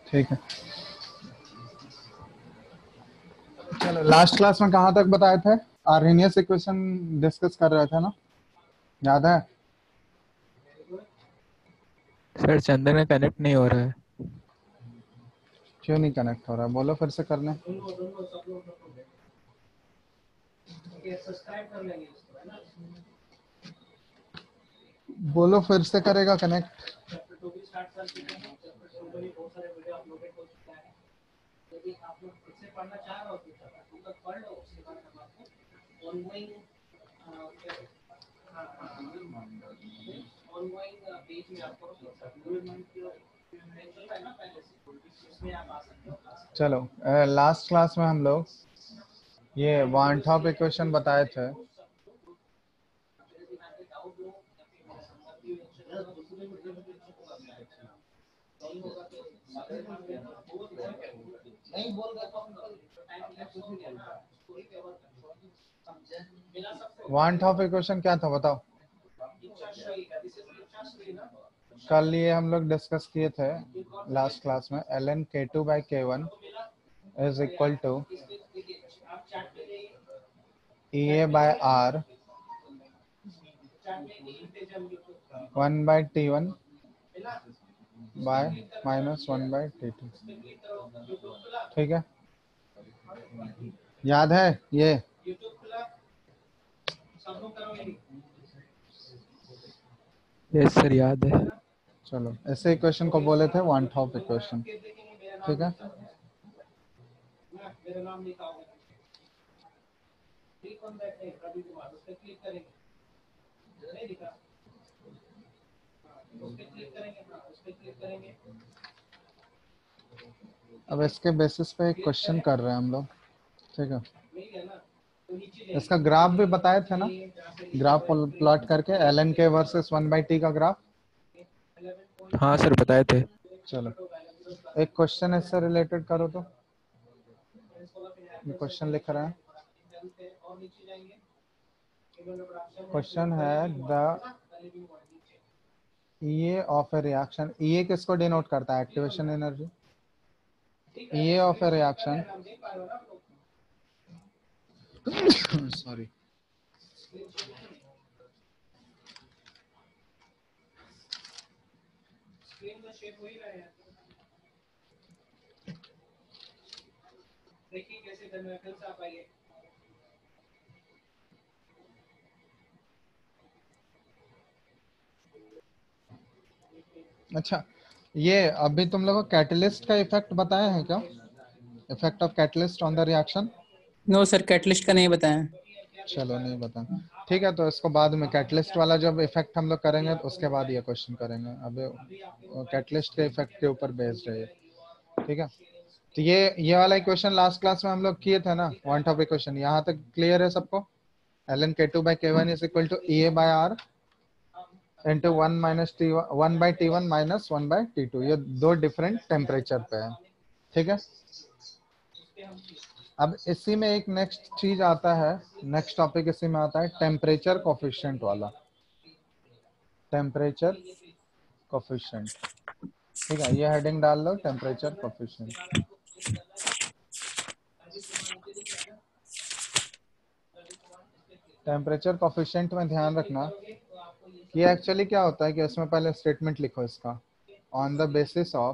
ठीक है, चलो लास्ट क्लास में कहाँ तक बताए थे? आर्हेनियस इक्वेशन डिस्कस कर रहे थे ना, याद है? सर चंदन का कनेक्ट नहीं हो रहा है। क्यों नहीं कनेक्ट हो रहा है? बोलो फिर से करने। बोलो फिर से करेगा कनेक्ट। चलो लास्ट क्लास में हम लोग ये वन टॉप इक्वेशन बताए थे। वन टॉप इक्वेशन क्या था बताओ? कल ये हम लोग डिस्कस किए थे लास्ट क्लास में, ln k2/k1 is equal to EA/R 1/T1 by -1/T2। ठीक है, याद है ये? यस सर याद है। चलो ऐसे इक्वेशन को बोले थे वन टॉप इक्वेशन। ठीक है, अब इसके बेसिस पे एक क्वेश्चन कर रहे हैं हम लोग। ठीक है, इसका ग्राफ भी बताए थे ना, ग्राफ प्लॉट करके ln k वर्सेस 1/t का ग्राफ। हाँ सर बताए थे। चलो एक क्वेश्चन इससे रिलेटेड करो तो। ये क्वेश्चन लिख रहे हैं, क्वेश्चन है the EA of a reaction. EA किसको डिनोट करता है? Activation energy. EA of a reaction sorry, अच्छा ये अभी तुम लोगों को कैटलिस्ट का इफेक्ट बताया है क्या? Effect of catalyst on the reaction? No sir, catalyst का नहीं बताया। चलो नहीं बता, ठीक है, तो इसको बाद में कैटलिस्ट वाला जब इफेक्ट हम लोग करेंगे तो उसके बाद ये क्वेश्चन करेंगे। अभी कैटलिस्ट के इफेक्ट के ऊपर बेस्ड है ये। ठीक है, तो ये वाला इक्वेशन लास्ट क्लास में हम लोग किए थे ना, वन टॉप इक्वेशन। यहाँ तक क्लियर है सबको? ln k2/k1 is equal to EA/R into 1/T1 minus 1/T2। ये दो डिफरेंट टेम्परेचर पे है। ठीक है, अब इसी में एक नेक्स्ट चीज आता है, नेक्स्ट टॉपिक इसी में आता है, टेम्परेचर कोफिशिएंट वाला। टेम्परेचर कोफिशिएंट, ठीक है, ये हेडिंग डाल लो, टेम्परेचर कोफिशिएंट। टेम्परेचर कोफिशिएंट में ध्यान रखना, ये एक्चुअली क्या होता है कि इसमें पहले स्टेटमेंट लिखो इसका, on the basis of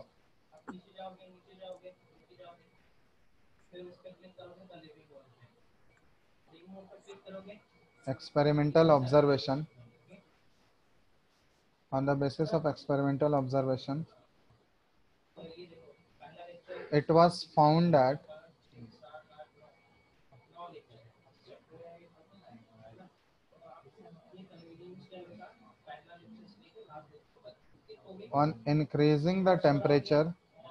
experimental observation, on the basis of experimental observation it was found that on increasing the temperature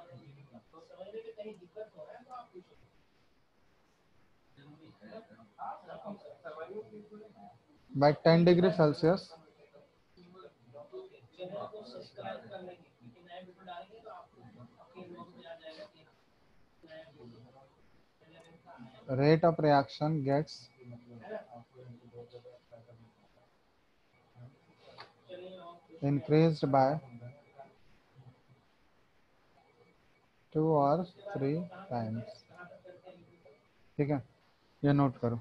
by 10 degrees Celsius, rate of reaction gets increased by 2 और 3 times. ठीक है, ये note करो।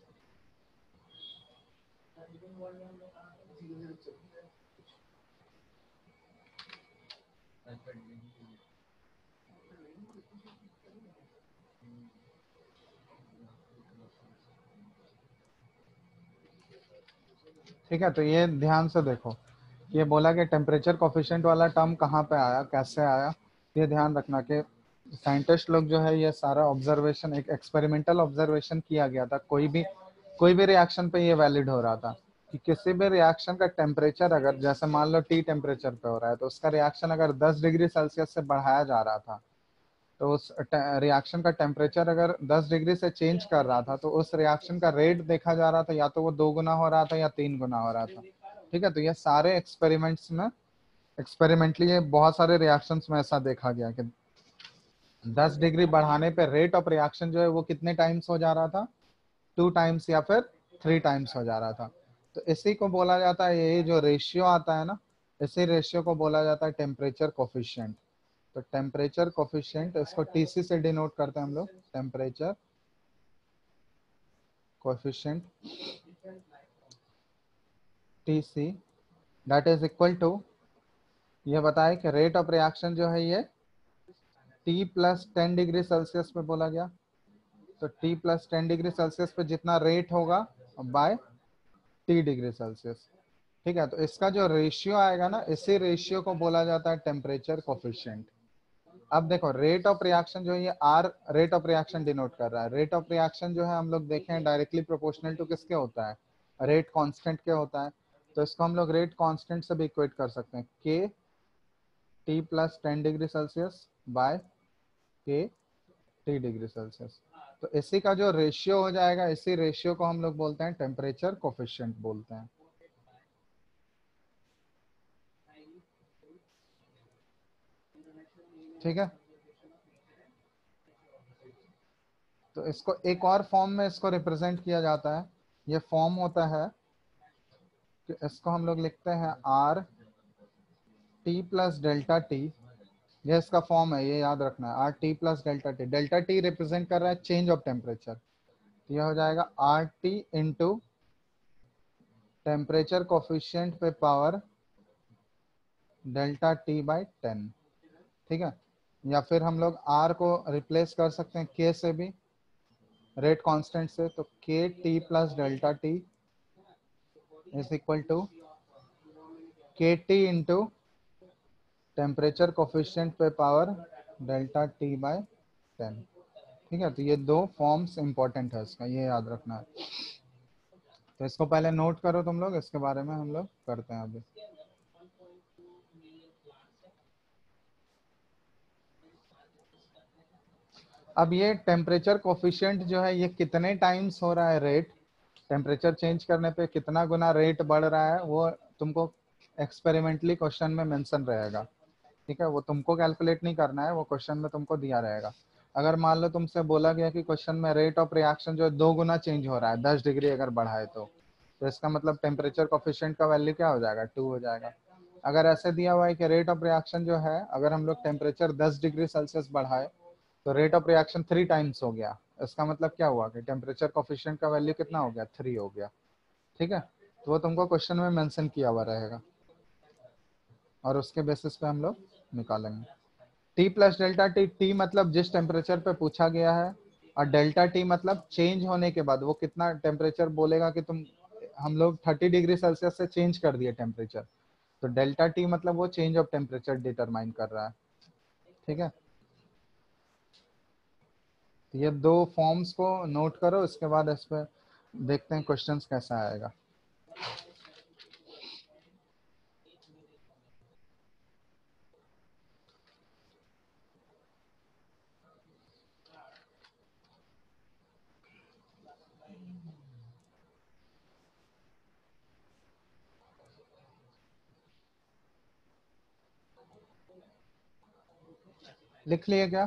ठीक है, तो ये ध्यान से देखो, ये बोला कि टेम्परेचर कोफिशिएंट वाला टर्म कहाँ पे आया, कैसे आया, ये ध्यान रखना कि साइंटिस्ट लोग जो है ये सारा ऑब्जर्वेशन, एक एक्सपेरिमेंटल ऑब्जर्वेशन किया गया था। कोई भी रिएक्शन पे ये वैलिड हो रहा था कि किसी भी रिएक्शन का टेम्परेचर अगर, जैसे मान लो टी टेम्परेचर पे हो रहा है, तो उसका रिएक्शन अगर 10 डिग्री सेल्सियस से बढ़ाया जा रहा था, तो उस रिएक्शन का टेम्परेचर अगर 10 डिग्री से चेंज कर रहा था, तो उस रिएक्शन का रेट देखा जा रहा था, या तो वो 2 गुना हो रहा था या 3 गुना हो रहा था। ठीक है, तो ये सारे एक्सपेरिमेंट्स में, एक्सपेरिमेंटली ये बहुत सारे रिएक्शंस में ऐसा देखा गया कि 10 डिग्री बढ़ाने पे रेट ऑफ रिएक्शन जो है वो कितने टाइम्स हो जा रहा था, 2 टाइम्स या फिर 3 टाइम्स हो जा रहा था। तो इसी को बोला जाता है, ये जो रेशियो आता है ना, इसी रेशियो को बोला जाता है टेम्परेचर कोफिशिएंट। तो टेम्परेचर कोफिशिएंट, इसको टीसी से डिनोट करते हैं हम लोग, temperature coefficient TC, that is equal to, ये बताए कि रेट ऑफ रिएक्शन जो है ये T प्लस 10 डिग्री सेल्सियस पे बोला गया, तो T प्लस 10 डिग्री सेल्सियस पे जितना रेट होगा बाय T डिग्री सेल्सियस। ठीक है, तो इसका जो रेशियो आएगा ना, इसी रेशियो को बोला जाता है टेम्परेचर कोफिशिएंट। अब देखो, रेट ऑफ रिएक्शन जो है ये R rate of reaction denote कर रहा है। रेट ऑफ रिएक्शन जो है हम लोग देखें डायरेक्टली प्रोपोर्शनल टू किसके होता है, रेट कांस्टेंट के होता है। तो इसको हम लोग रेट कांस्टेंट से भी इक्वेट कर सकते हैं, K T plus 10 degree Celsius by K T degree Celsius. तो इसी का जो रेशियो हो जाएगा, इसी रेशियो को हम लोग बोलते हैं टेम्परेचर कोफिशिएंट बोलते हैं। ठीक है, तो इसको एक और फॉर्म में इसको रिप्रेजेंट किया जाता है। ये फॉर्म होता है कि इसको हम लोग लिखते हैं R T plus delta T. ये इसका फॉर्म है, ये याद रखना है, R T plus delta T. Delta T represent कर रहा है चेंज ऑफ टेम्परेचर, तो यह हो जाएगा R T into temperature coefficient पे पावर डेल्टा टी बाई 10। ठीक है, या फिर हम लोग R को रिप्लेस कर सकते हैं K से भी, रेट कांस्टेंट से, तो K T plus delta T is equal to K T into temperature coefficient पे पावर डेल्टा टी बाय 10। ठीक है, तो ये दो फॉर्म्स इंपॉर्टेंट है इसका, ये याद रखना है। तो इसको पहले नोट करो तुम लोग, इसके बारे में हम लोग करते हैं अभी। अब ये टेम्परेचर कोफिशिएंट जो है ये कितने टाइम्स हो रहा है, रेट टेम्परेचर चेंज करने पे कितना गुना रेट बढ़ रहा है, वो तुमको एक्सपेरिमेंटली क्वेश्चन में मेंशन रहेगा। ठीक है, वो तुमको कैलकुलेट नहीं करना है, वो क्वेश्चन में तुमको दिया रहेगा। अगर मान लो तुमसे बोला गया कि क्वेश्चन में रेट ऑफ रिएक्शन जो है 2 गुना चेंज हो रहा है, 10 डिग्री अगर बढ़ाए, तो इसका मतलब टेम्परेचर कोफिशिएंट का वैल्यू क्या हो जाएगा, 2 हो जाएगा। अगर ऐसे दिया हुआ है कि रेट ऑफ रिएक्शन जो है, अगर हम लोग टेम्परेचर 10 डिग्री सेल्सियस बढ़ाए तो रेट ऑफ रिएक्शन 3 टाइम्स हो गया, इसका मतलब क्या हुआ कि टेम्परेचर कोफिशिएंट का वैल्यू कितना हो गया, 3 हो गया। ठीक है, तो वो तुमको क्वेश्चन में मेंशन किया हुआ रहेगा और उसके बेसिस पे हम लोग निकालेंगे। T plus delta T, T मतलब जिस टेम्परेचर पे पूछा गया है, और डेल्टा टी मतलब चेंज होने के बाद वो कितना टेम्परेचर बोलेगा कि तुम, हम लोग 30 डिग्री सेल्सियस से चेंज कर दिए टेम्परेचर, तो डेल्टा टी मतलब वो चेंज ऑफ टेम्परेचर डिटरमाइन कर रहा है। ठीक है, तो ये दो फॉर्म्स को नोट करो, इसके बाद इस पर देखते हैं क्वेश्चंस कैसा आएगा। लिख लिए क्या,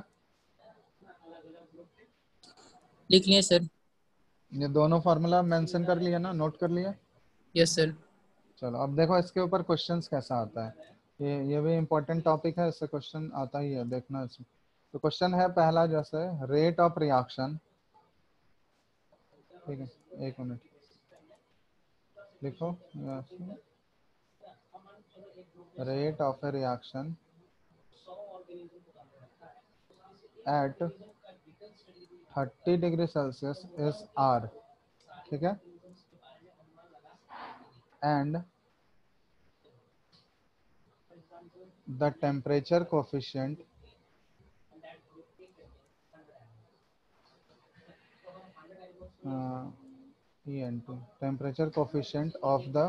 लिख लिए सर। ये दोनों फार्मूला मेंशन कर लिया ना, नोट कर लिया। Yes sir. चलो अब देखो इसके ऊपर क्वेश्चंस कैसा आता है। ये भी इम्पोर्टेंट टॉपिक है, इससे क्वेश्चन आता ही है, देखना इसमें। तो क्वेश्चन है पहला जैसे रेट ऑफ रिएक्शन, ठीक है, एक मिनट लिखो, rate of a reaction at 30 degree Celsius is R, ठीक है, and the temperature coefficient EN2, temperature coefficient of the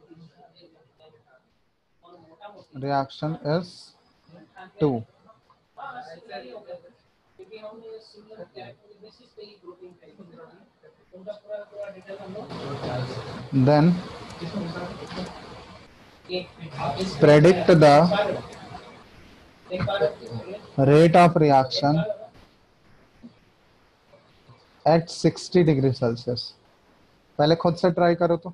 reaction is 2. Then predict the rate of reaction at 60 degree Celsius. पहले खुद से try करो तो।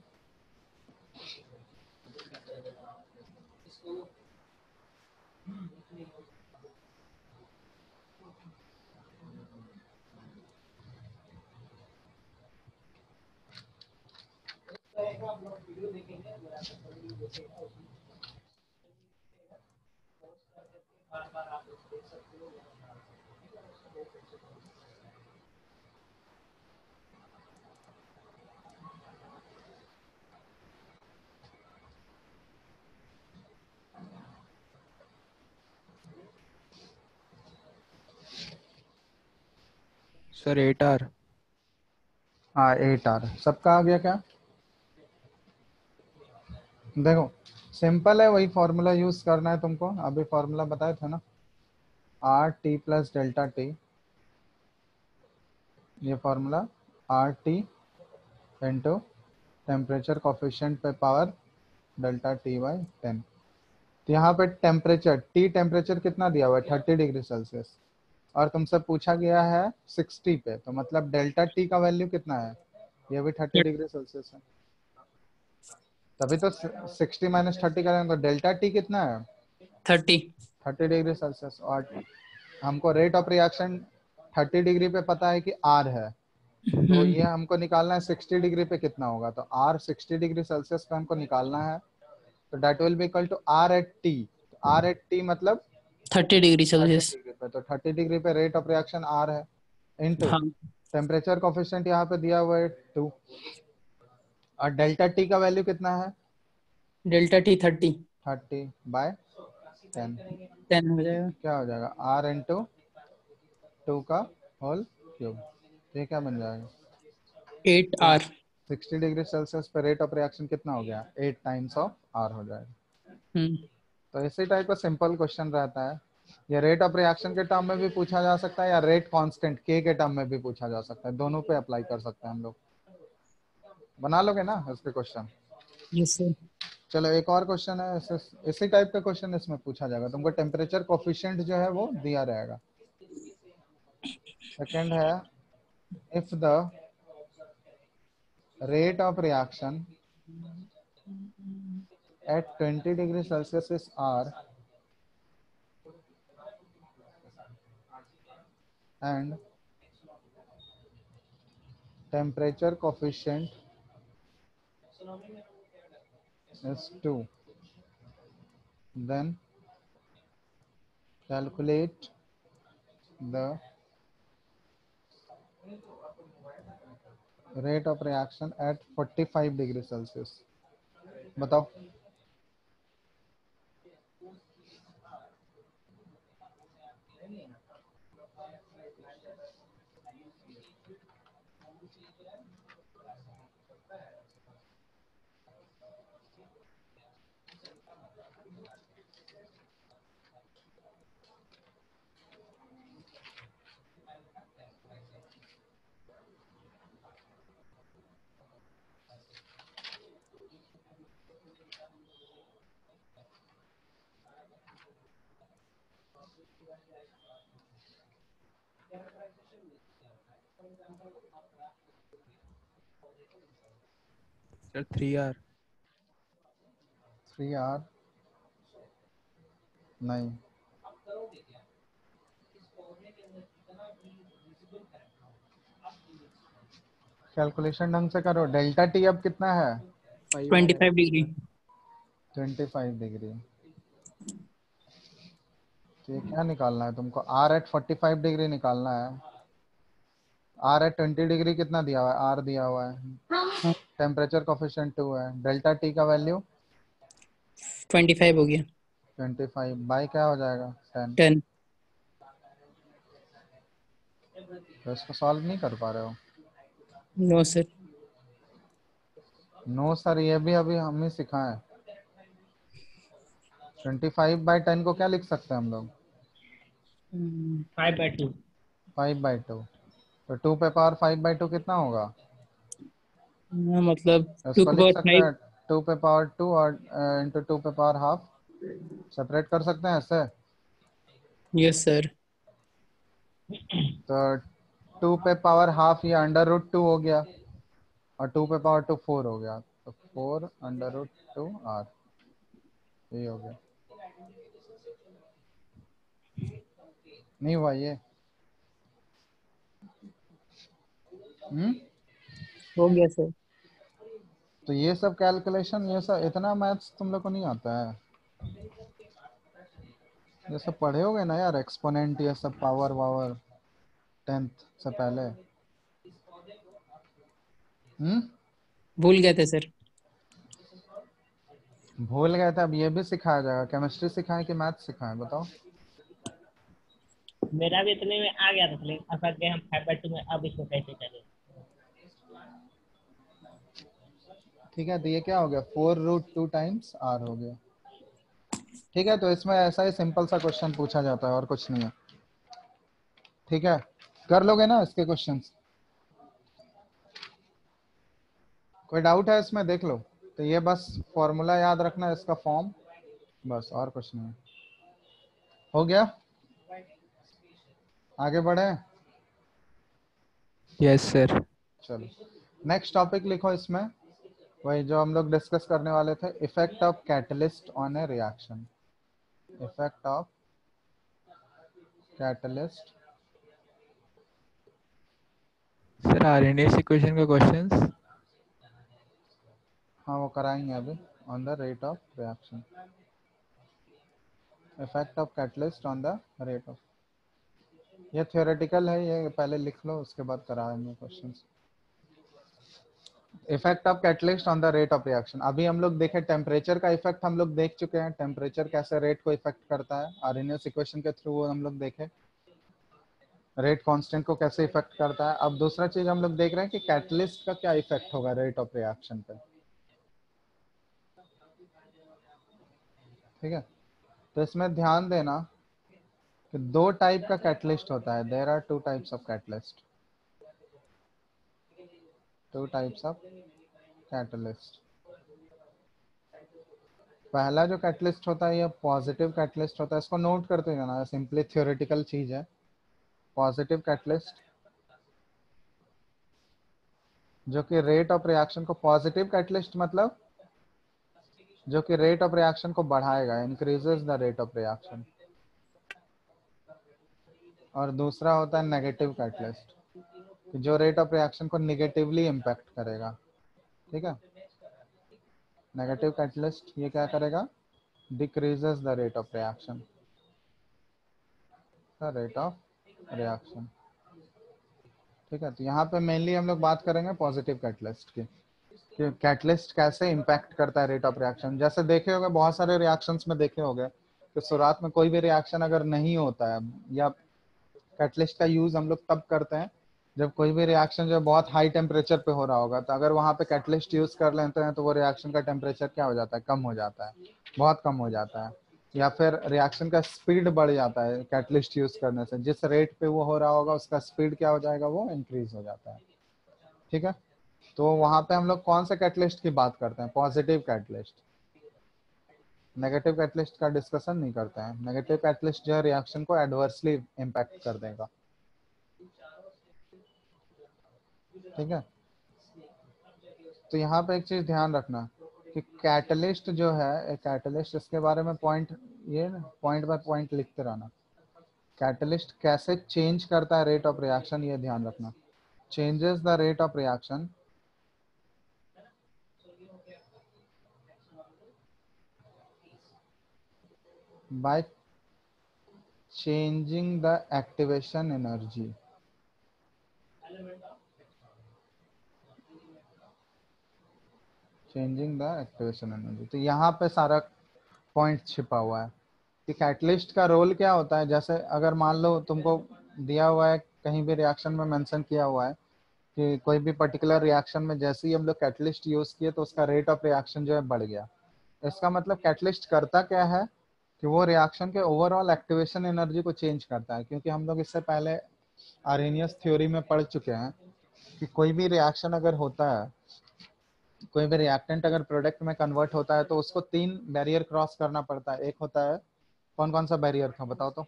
Sir 8R। हाँ 8R सबका आ गया क्या? देखो सिंपल है, वही फॉर्मूला यूज करना है तुमको, अभी फॉर्मूला बताए थे ना, R T plus delta T, ये formula R T into temperature coefficient पे पावर डेल्टा टी बाई 10। तो यहाँ पे टेम्परेचर टी, टेम्परेचर कितना दिया हुआ है 30 डिग्री सेल्सियस, और तुमसे पूछा गया है 60 पे, तो मतलब डेल्टा टी का वैल्यू कितना है, ये भी 30 डिग्री सेल्सियस है, तभी तो 60 माइनस 30 करेंगे तो डेल्टा टी कितना है 30 डिग्री सेल्सियस। और हमको रेट ऑफ रिएक्शन 30 डिग्री पे पता है कि आर है, तो ये हमको निकालना है 60 डिग्री पे कितना होगा, तो आर 60 डिग्री सेल्सियस पे हमको निकालना है, तो that will be equal to R at T. R at T मतलब 30 डिग्री 30 सेल्सियस। डिग्री पे, तो 30 डिग्री पे रेट ऑफ रिएक्शन आर है, इनटू हाँ टेम्परेचर कोफिशिएंट यहाँ पे दिया हुआ है 2, और डेल्टा टी का वैल्यू कितना है डेल्टा टी 30 30 बाय 10, 10 हो जाएगा। क्या हो जाएगा आर इंटू 2 का होल क्यूब, ये क्या बन जाएगा 8R। 60 डिग्री सेल्सियस पे रेट ऑफ रिएक्शन कितना हो गया 8 टाइम्स ऑफ आर हो जाएगा। तो इसी टाइप का सिंपल क्वेश्चन रहता है, या रेट ऑफ रिएक्शन के टर्म में भी पूछा जा सकता है, या रेट कांस्टेंट के टर्म में भी पूछा जा सकता है, दोनों पे अप्लाई कर सकते हैं हम लोग। बना लोगे ना इसके क्वेश्चन? Yes sir. चलो एक और क्वेश्चन है, इसी टाइप का क्वेश्चन इसमें पूछा जाएगा, तुमको टेम्परेचर कोफिशिएंट जो है वो दिया रहेगा। सेकंड है if the rate of reaction at 20 degree Celsius is R and temperature coefficient is 2, then calculate the rate of reaction at 45 degree Celsius। बताओ। Sir 3R। 3R नहीं, कैलकुलेशन ढंग से करो। डेल्टा टी अब कितना है? 25 डिग्री। 25 डिग्री। तो ये क्या निकालना है तुमको? आर एट 45 डिग्री निकालना है। आर एट 20 डिग्री कितना दिया हुआ है? आर दिया हुआ है। टेम्परेचर कोफिशिएंट 2 है। डेल्टा टी का वैल्यू 25 हो गया। 25 बाई क्या हो जाएगा? 10। 10। तो इसको सॉल्व नहीं कर पा रहे हो? No sir. नो सर, ये भी अभी हम ही सिखाए। 25/10 को क्या लिख सकते हैं हम लोग? 5/2। 5/2। तो 2 पे पावर 5/2 कितना होगा? मतलब 2 इसको की लिख पावर सकते 5। हैं 2 पे पावर 2 और इंटू 2 पे पावर हाफ। सेपरेट कर सकते हैं ऐसे। Yes sir. तो 2 पे पावर हाफ ये अंडर रूट 2 हो गया, और 2 पे पावर 2 4 हो गया। तो 4 अंडर रूट 2 आर, ये हो गया। नहीं हुआ ये? हो गया सर। तो ये सब कैलकुलेशन, ये सब इतना मैथ्स तुम लोग को नहीं आता है? ये सब पढ़े होगे ना यार, एक्सपोनेंट ये सब, पावर वावर 10th से पहले। भूल गए थे सर। भूल गए थे? अब ये भी सिखाया जाएगा? केमिस्ट्री सिखाएं कि मैथ्स सिखाएं, बताओ? मेरा भी इतने में आ गया था, लेकिन असल में हम 5/2 में अब इसको कैसे करें? ठीक है, तो ये क्या हो गया? 4√2 टाइम्स आर हो गया। ठीक है, तो इसमें ऐसा ही सिंपल सा क्वेश्चन पूछा जाता है, और कुछ नहीं है। ठीक है, कर लोगे ना इसके क्वेश्चंस? कोई डाउट है इसमें? देख लो। तो ये बस फॉर्मूला याद रखना है, इसका फॉर्म, बस, और कुछ नहीं है। हो गया? आगे बढ़े? Yes sir. चलो, नेक्स्ट टॉपिक लिखो इसमें, वही जो हम लोग डिस्कस करने वाले थे, effect of catalyst on a reaction. Effect of catalyst. Sir Arrhenius equation का क्वेश्चंस। हाँ, वो कराएंगे अभी। On the rate of reaction, effect of catalyst on the rate of. ये थियोरेटिकल है, ये पहले लिख लो, उसके बाद कराएंगे questions. Effect of catalyst on the rate of reaction. अभी हम लोग देखे टेम्परेचर का इफेक्ट, हम लोग देख चुके हैं टेम्परेचर कैसे रेट को इफेक्ट करता है, आरएनएस इक्वेशन के थ्रू वो हम लोग देखे। रेट कांस्टेंट को कैसे इफेक्ट करता है। अब दूसरा चीज हम लोग देख रहे हैं कि कैटलिस्ट का क्या इफेक्ट होगा रेट ऑफ रिएक्शन पे। ठीक है, तो इसमें ध्यान देना कि दो टाइप का कैटलिस्ट होता है। There are two types of catalyst. Two types of catalyst. पहला जो कैटलिस्ट होता है ये पॉजिटिव कैटलिस्ट होता है। इसको नोट करते जाना, सिंपली थ्योरेटिकल चीज है। पॉजिटिव कैटलिस्ट जो कि रेट ऑफ रिएक्शन को, पॉजिटिव कैटलिस्ट मतलब जो कि रेट ऑफ रिएक्शन को बढ़ाएगा, increases the rate of reaction. और दूसरा होता है नेगेटिव कैटलिस्ट, जो रेट ऑफ रिएक्शन को निगेटिवली इम्पैक्ट करेगा। ठीक है, नेगेटिव कैटलिस्ट ये क्या करेगा? Decreases the rate of reaction, the rate of reaction. ठीक है, तो यहाँ पे मेनली हम लोग बात करेंगे पॉजिटिव कैटलिस्ट की, कि कैटलिस्ट कैसे इम्पैक्ट करता है रेट ऑफ रिएक्शन। जैसे देखे होंगे बहुत सारे रिएक्शंस में, देखे होंगे कि शुरुआत में कोई भी रिएक्शन अगर नहीं होता है, या कैटलिस्ट का यूज हम लोग तब करते हैं जब कोई भी रिएक्शन जो बहुत हाई टेम्परेचर पे हो रहा होगा, तो अगर वहां पे कैटलिस्ट यूज कर लेते हैं तो वो रिएक्शन का टेम्परेचर क्या हो जाता है? कम हो जाता है, बहुत कम हो जाता है। या फिर रिएक्शन का स्पीड बढ़ जाता है कैटलिस्ट यूज करने से। जिस रेट पे वो हो रहा होगा उसका स्पीड क्या हो जाएगा? वो इंक्रीज हो जाता है। ठीक है, तो वहां पे हम लोग कौन से कैटलिस्ट की बात करते हैं? Positive catalyst. नेगेटिव कैटलिस्ट का डिस्कशन नहीं करते हैं। नेगेटिव कैटलिस्ट जो है रिएक्शन को एडवर्सली इम्पैक्ट कर देगा। ठीक है, तो यहाँ पे एक चीज ध्यान रखना कि कैटलिस्ट जो है, एक कैटलिस्ट, इसके बारे में पॉइंट, ये पॉइंट बाय पॉइंट लिखते रहना। कैटलिस्ट कैसे चेंज करता है रेट ऑफ रिएक्शन, ये ध्यान रखना। Changes the rate of reaction by changing the activation energy। Changing the activation energy, तो यहाँ पे सारा पॉइंट छिपा हुआ है कि कैटलिस्ट का रोल क्या होता है। जैसे अगर मान लो तुमको दिया हुआ है, कहीं भी रिएक्शन में मेंशन किया हुआ है कि कोई भी पर्टिकुलर रिएक्शन में जैसे ही हम लोग कैटलिस्ट यूज किए तो उसका रेट ऑफ रिएक्शन जो है बढ़ गया। इसका मतलब कैटलिस्ट करता क्या है कि वो रिएक्शन के ओवरऑल एक्टिवेशन एनर्जी को चेंज करता है। क्योंकि हम लोग इससे पहले आर्हेनियस थ्योरी में पढ़ चुके हैं कि कोई भी रिएक्शन अगर होता है, कोई भी रिएक्टेंट अगर प्रोडक्ट में कन्वर्ट होता है तो उसको 3 बैरियर क्रॉस करना पड़ता है। एक होता है, कौन कौन सा बैरियर था बताओ तो?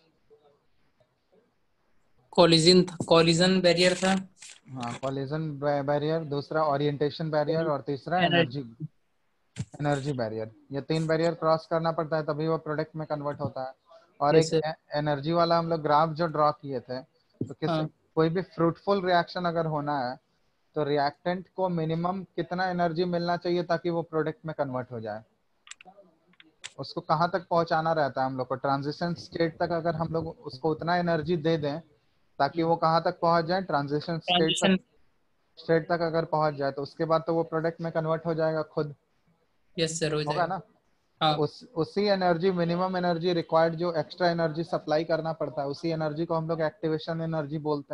कॉलिजन बैरियर था। हाँ, कॉलिजन बैरियर, दूसरा ओरिएंटेशन बैरियर और तीसरा एनर्जी। Energy barrier. ये 3 बैरियर क्रॉस करना पड़ता है तभी वो प्रोडक्ट में कन्वर्ट होता है। और यस एक सर। एनर्जी वाला हम लोग ग्राफ जो ड्रॉ किए थे, तो किसी हाँ कोई भी फ्रूटफुल रिएक्शन अगर होना है तो रिएक्टेंट को मिनिमम कितना एनर्जी मिलना चाहिए ताकि वो प्रोडक्ट में कन्वर्ट हो जाए। उसको कहाँ तक पहुंचाना रहता है हम लोग को, ट्रांजिशन स्टेट तक अगर हम लोग उसको उतना एनर्जी दे दें ताकि वो कहाँ तक पहुंच जाए, ट्रांजिशन ट्रांजिशन। स्टेट तक अगर पहुंच जाए तो उसके बाद तो वो प्रोडक्ट में कन्वर्ट हो जाएगा खुद, यस सर, हो होगा जाएगा। ना। तो हाँ उसी एनर्जी, मिनिमम एनर्जी रिक्वायर्ड जो एक्स्ट्रा एनर्जी सप्लाई करना पड़ता है, उसी एनर्जी को हम लोग एक्टिवेशन एनर्जी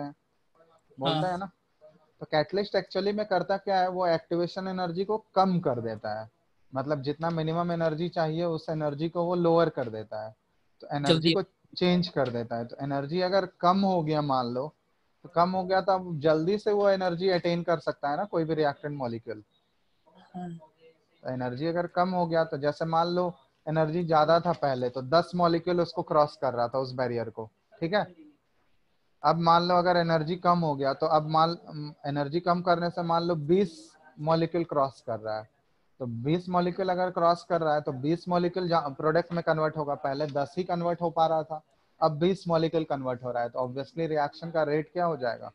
बोलते हैं हाँ। ना। तो कैटलिस्ट एक्चुअली में करता क्या है, वो एक्टिवेशन एनर्जी को कम कर देता है। मतलब जितना मिनिमम एनर्जी चाहिए उस एनर्जी को वो लोअर कर देता है, तो एनर्जी जल्दी। को चेंज कर देता है। तो एनर्जी अगर कम हो गया, मान लो तो कम हो गया, तो अब जल्दी से वो एनर्जी अटेन कर सकता है ना कोई भी रिएक्टेंट मॉलिक्यूल। हाँ तो एनर्जी अगर कम हो गया तो जैसे मान लो एनर्जी ज्यादा था पहले तो 10 मॉलिक्यूल उसको क्रॉस कर रहा था उस बैरियर को, ठीक है। अब मान लो अगर एनर्जी कम हो गया तो अब एनर्जी कम करने से मान लो 20 मॉलिक्यूल क्रॉस कर रहा है। तो 20 मॉलिक्यूल अगर क्रॉस कर रहा है तो 20 मॉलिक्यूल प्रोडक्ट में कन्वर्ट होगा। पहले 10 ही कन्वर्ट हो पा रहा था, अब 20 मॉलिक्यूल कन्वर्ट हो रहा है। तो ऑब्वियसली रिएक्शन का रेट क्या हो जाएगा,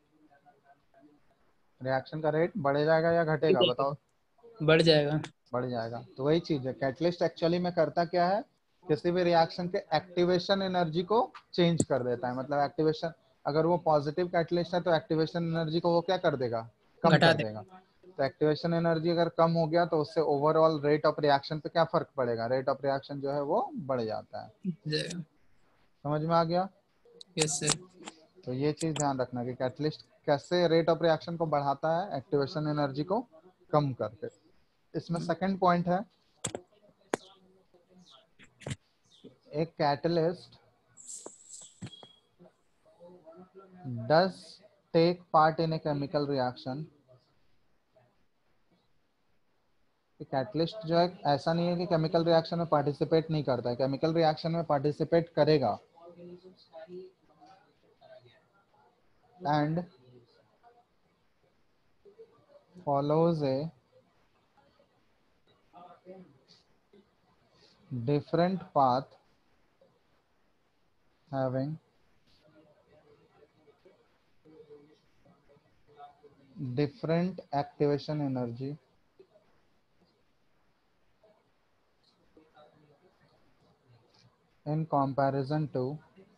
रिएक्शन का रेट बढ़ जाएगा या घटेगा बताओ? बढ़ जाएगा। बढ़ जाएगा। तो वही चीज है, कैटलिस्ट एक्चुअली में करता क्या है, किसी भी रिएक्शन के एक्टिवेशन एनर्जी को चेंज कर देता है। मतलब एक्टिवेशन, अगर वो पॉजिटिव कैटलिस्ट है तो एक्टिवेशन एनर्जी को वो क्या कर देगा, कम घटा कर देगा। तो एक्टिवेशन एनर्जी अगर कम हो गया तो उससे ओवरऑल रेट ऑफ रिएक्शन पे क्या फर्क पड़ेगा, रेट ऑफ रिएक्शन जो है वो बढ़ जाता है। देगा। समझ में आ गया? Yes sir. तो ये चीज ध्यान रखना कि कैटलिस्ट कैसे रेट ऑफ रिएक्शन को बढ़ाता है एक्टिवेशन एनर्जी को कम करके। इसमें सेकंड पॉइंट है, एक catalyst does take part in a chemical reaction। Catalyst जो है ऐसा नहीं है कि केमिकल रिएक्शन में पार्टिसिपेट नहीं करता है, केमिकल रिएक्शन में पार्टिसिपेट करेगा। And follows a different path having different activation energy in comparison to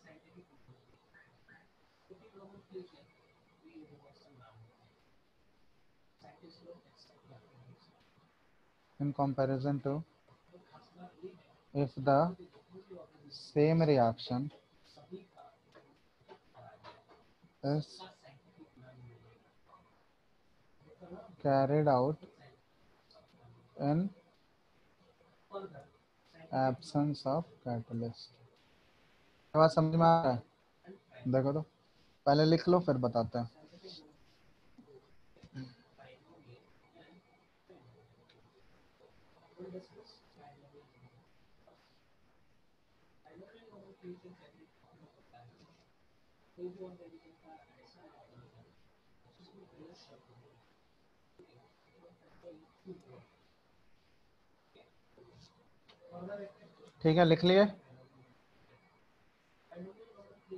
if the same reaction is carried out in absence of catalyst। बात समझ में आ रहा है? देखो तो पहले लिख लो फिर बताते हैं। ठीक है, लिख लिए?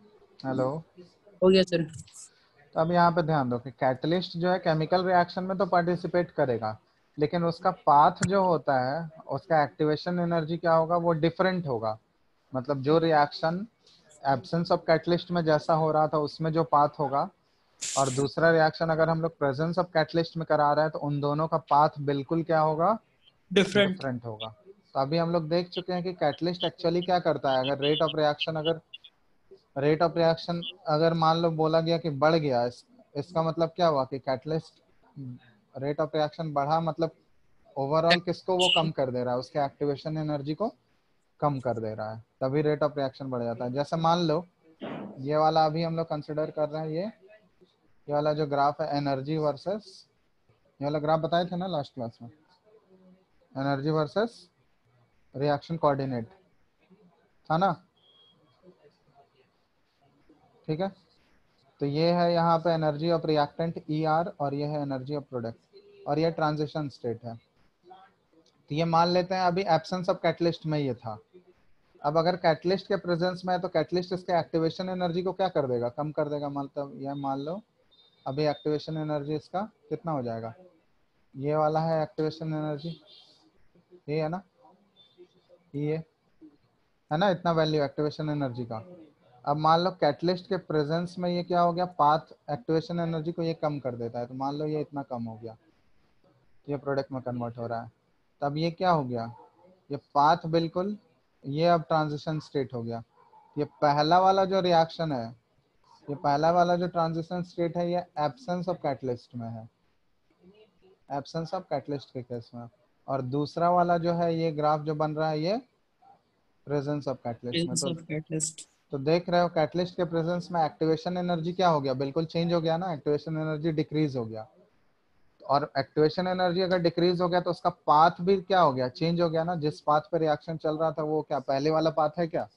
हेलो। हो गया सर। तो अब यहाँ पे ध्यान दो कि कैटलिस्ट जो है केमिकल रिएक्शन में तो पार्टिसिपेट करेगा, लेकिन उसका पाथ जो होता है, उसका एक्टिवेशन एनर्जी क्या होगा, वो डिफरेंट होगा। मतलब जो रिएक्शन एब्सेंस ऑफ कैटलिस्ट में जैसा हो रहा था उसमें जो पाथ होगा, और दूसरा रिएक्शन अगर हम लोग प्रेजेंस ऑफ कैटलिस्ट में करा रहे हैं तो उन दोनों का पाथ बिल्कुल क्या होगा, डिफरेंट। डिफरेंट होगा। तो अभी हम लोग देख चुके हैं कि कैटलिस्ट एक्चुअली क्या करता है। अगर रेट ऑफ रिएक्शन अगर मान लो बोला गया कि बढ़ गया, इसका मतलब क्या हुआ कि कैटलिस्ट रेट ऑफ रिएक्शन बढ़ा, मतलब ओवरऑल किसको वो कम कर दे रहा है, उसके एक्टिवेशन एनर्जी को कम कर दे रहा है, तभी रेट ऑफ रिएक्शन बढ़ जाता है। जैसे मान लो ये वाला अभी हम लोग कंसिडर कर रहे हैं, ये वाला जो ग्राफ है एनर्जी वर्सेस, ये वाला ग्राफ बताए थे ना लास्ट क्लास में, एनर्जी वर्सेस रिएक्शन कोऑर्डिनेट था ना, ठीक है। तो ये है यहाँ पे energy of reactant E R, और ये है एनर्जी ऑफ प्रोडक्ट, और ये ट्रांजिशन स्टेट है। तो ये मान लेते हैं अभी एब्सेंस ऑफ कैटलिस्ट में ये था। अब अगर कैटलिस्ट के प्रेजेंस में है तो कैटलिस्ट इसके एक्टिवेशन एनर्जी को क्या कर देगा, कम कर देगा। मतलब ये मान लो अभी एक्टिवेशन एनर्जी इसका कितना हो जाएगा, ये वाला है एक्टिवेशन एनर्जी, ये है ना, ये है ना, इतना वैल्यू एक्टिवेशन एनर्जी का। अब मान लो कैटलिस्ट के प्रेजेंस में ये क्या हो गया, पाथ एक्टिवेशन एनर्जी को ये कम कर देता है। तो मान लो ये इतना कम हो गया, ये प्रोडक्ट में कन्वर्ट हो रहा है। तब ये क्या हो गया, ये पाथ बिल्कुल, ये अब ट्रांजिशन स्टेट हो गया। ये पहला वाला जो रिएक्शन है, ये पहला वाला जो ट्रांजिशन स्टेट है, ये एब्सेंस ऑफ कैटलिस्ट में है, एब्सेंस ऑफ कैटलिस्ट के केस में। और दूसरा वाला जो है ये ग्राफ जो बन रहा है, ये प्रेजेंस ऑफ कैटलिस्ट में। Presence of catalyst. तो देख रहे हो कैटलिस्ट के प्रेजेंस में एक्टिवेशन एनर्जी क्या हो गया, बिल्कुल चेंज हो गया ना, एक्टिवेशन एनर्जी डिक्रीज हो गया। और एक्टिवेशन एनर्जी अगर डिक्रीज हो गया तो उसका पाथ भी क्या हो गया, चेंज हो गया ना। जिस पाथ पे रिएक्शन चल रहा था वो क्या पहले वाला पाथ है, क्या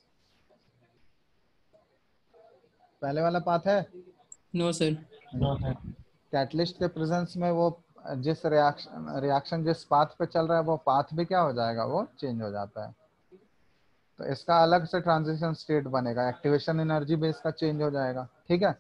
पहले वाला पाथ है? No sir. कैटलिस्ट के प्रेजेंस में वो जिस रिएक्शन जिस पाथ पे चल रहा है वो पाथ भी क्या हो जाएगा, वो चेंज हो जाता है। तो इसका अलग से ट्रांजिशन स्टेट बनेगा, एक्टिवेशन एनर्जी भी इसका चेंज हो जाएगा, ठीक है।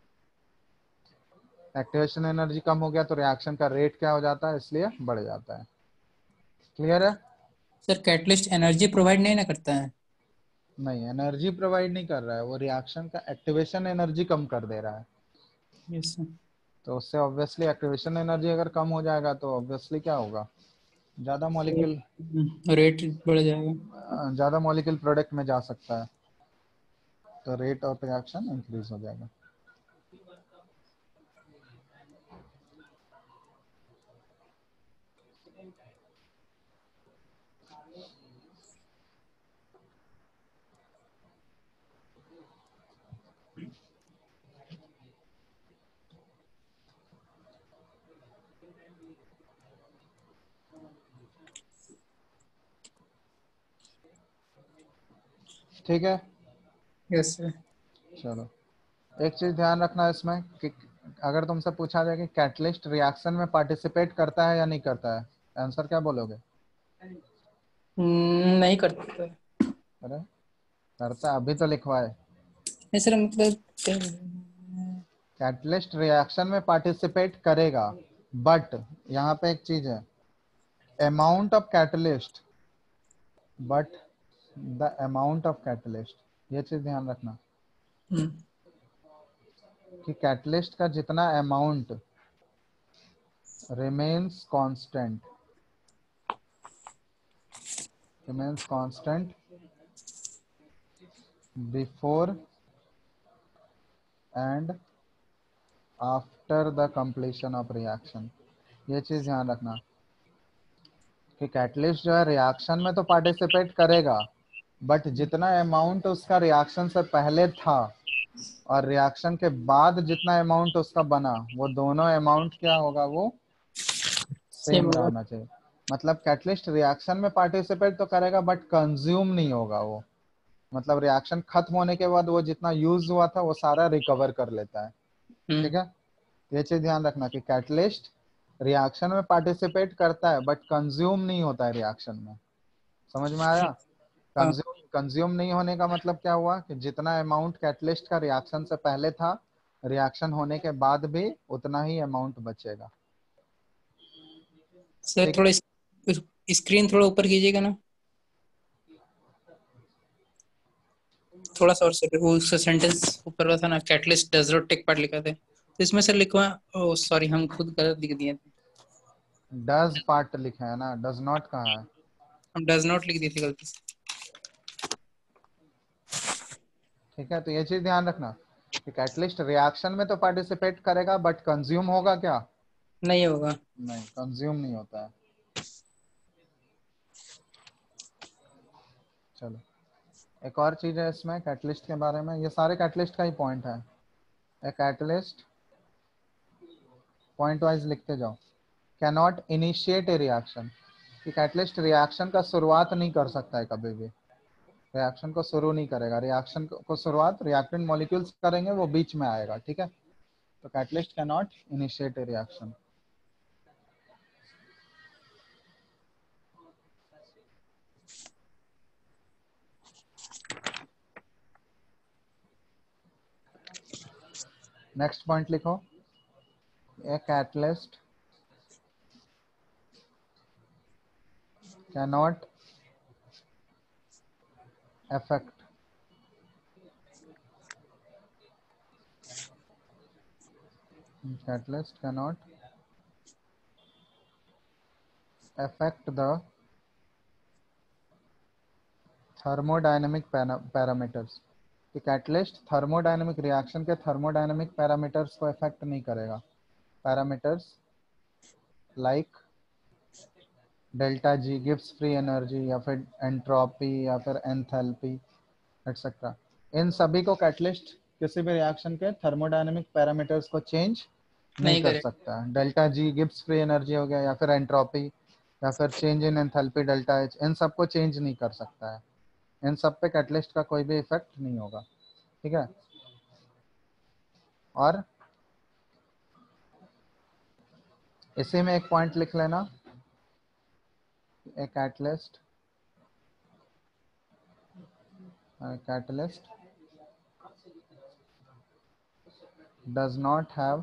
एक्टिवेशन एनर्जी कम हो गया तो रिएक्शन का रेट क्या हो जाता है, इसलिए बढ़ जाता है। क्लियर है? सर कैटलिस्ट एनर्जी प्रोवाइड नहीं ना करता है। नहीं, एनर्जी प्रोवाइड नहीं कर रहा है, वो रिएक्शन का एक्टिवेशन एनर्जी कम कर दे रहा है। Yes sir. तो उससे ऑब्वियसली एक्टिवेशन एनर्जी अगर कम हो जाएगा तो ऑब्वियसली क्या होगा, ज्यादा मॉलिक्यूल रेट बढ़ जाएगा। ज्यादा मॉलिक्यूल प्रोडक्ट में जा सकता है, तो रेट ऑफ रिएक्शन इंक्रीज हो जाएगा। ठीक है, यस सर। चलो एक चीज ध्यान रखना इसमें कि अगर तुमसे पूछा जाए कि कैटलिस्ट रिएक्शन में पार्टिसिपेट करता है या नहीं करता है, आंसर क्या बोलोगे? नहीं करता। अरे करता, अभी तो लिखवाए। नहीं सर मतलब कैटलिस्ट रिएक्शन में पार्टिसिपेट करेगा, बट यहाँ पे एक चीज है, amount of catalyst, but the amount of catalyst, ये चीज ध्यान रखना कि कैटलिस्ट का जितना amount remains constant, remains constant before and after the completion of reaction। ये चीज ध्यान रखना कि कैटलिस्ट जो है रिएक्शन में तो पार्टिसिपेट करेगा, बट जितना अमाउंट उसका रिएक्शन से पहले था और रिएक्शन के बाद जितना अमाउंट उसका बना, वो दोनों अमाउंट क्या होगा, वो सेम रहना चाहिए। मतलब कैटलिस्ट रिएक्शन में पार्टिसिपेट तो करेगा बट कंज्यूम नहीं होगा वो, मतलब रिएक्शन खत्म होने के बाद वो जितना यूज हुआ था वो सारा रिकवर कर लेता है, ठीक है। ये चीज ध्यान रखना कि कैटलिस्ट रिएक्शन में पार्टिसिपेट करता है बट कंज्यूम नहीं होता है रिएक्शन में। समझ में आया? कंज्यूम कंज्यूम नहीं होने का मतलब क्या हुआ कि जितना अमाउंट कैटलिस्ट का रिएक्शन से पहले था, रिएक्शन होने के बाद भी उतना ही अमाउंट बचेगा। सर ठीक थोड़ा है, स्क्रीन थोड़ा ऊपर कीजिएगा ना, थोड़ा सा। और सर वो उसका सेंटेंस ऊपर वाला था ना, catalyst does not take part लिखा था, तो इसमें सर लिखवा, ओ सॉरी हम खुद गलत लिख दिए थे, डज पार्ट लिखा है ना, डज नॉट कहा है। हम डज नॉट लिख दिए थे गलती से। ठीक है, तो ये चीज ध्यान रखना कि कैटलिस्ट रिएक्शन में तो पार्टिसिपेट करेगा बट कंज्यूम होगा क्या? नहीं होगा। नहीं, कंज्यूम नहीं होता है। चलो, एक और चीज है इसमें कैटलिस्ट के बारे में, ये सारे कैटलिस्ट का ही पॉइंट है। ए कैटलिस्ट पॉइंट वाइज लिखते जाओ। कैनॉट इनिशिएट ए रिएक्शन, कि कैटलिस्ट रिएक्शन का शुरुआत नहीं कर सकता है कभी भी, रिएक्शन को शुरू नहीं करेगा। रिएक्शन को शुरुआत रिएक्टेंट मॉलिक्यूल्स करेंगे, वो बीच में आएगा। ठीक है, तो catalyst can not initiate a reaction. Next point लिखो, a catalyst can not affect catalyst cannot affect the thermodynamic parameters, कि कैटलिस्ट थर्मोडायनेमिक रिएक्शन के थर्मोडायनेमिक पैरामीटर्स को इफेक्ट नहीं करेगा। Parameters like delta G, Gibbs free energy, या फिर entropy, या फिर एंथैल्पी एक्सेट्रा, इन सभी को कैटलिस्ट किसी भी रिएक्शन के थर्मोडायनेमिक पैरामीटर्स को चेंज नहीं नहीं कर करे। सकता है। Delta G Gibbs free energy हो गया, या फिर एंट्रोपी, या फिर change in enthalpy delta H, इन सब को चेंज नहीं कर सकता है। इन सब पे कैटलिस्ट का कोई भी इफेक्ट नहीं होगा। ठीक है, और इसी में एक पॉइंट लिख लेना, a catalyst does not have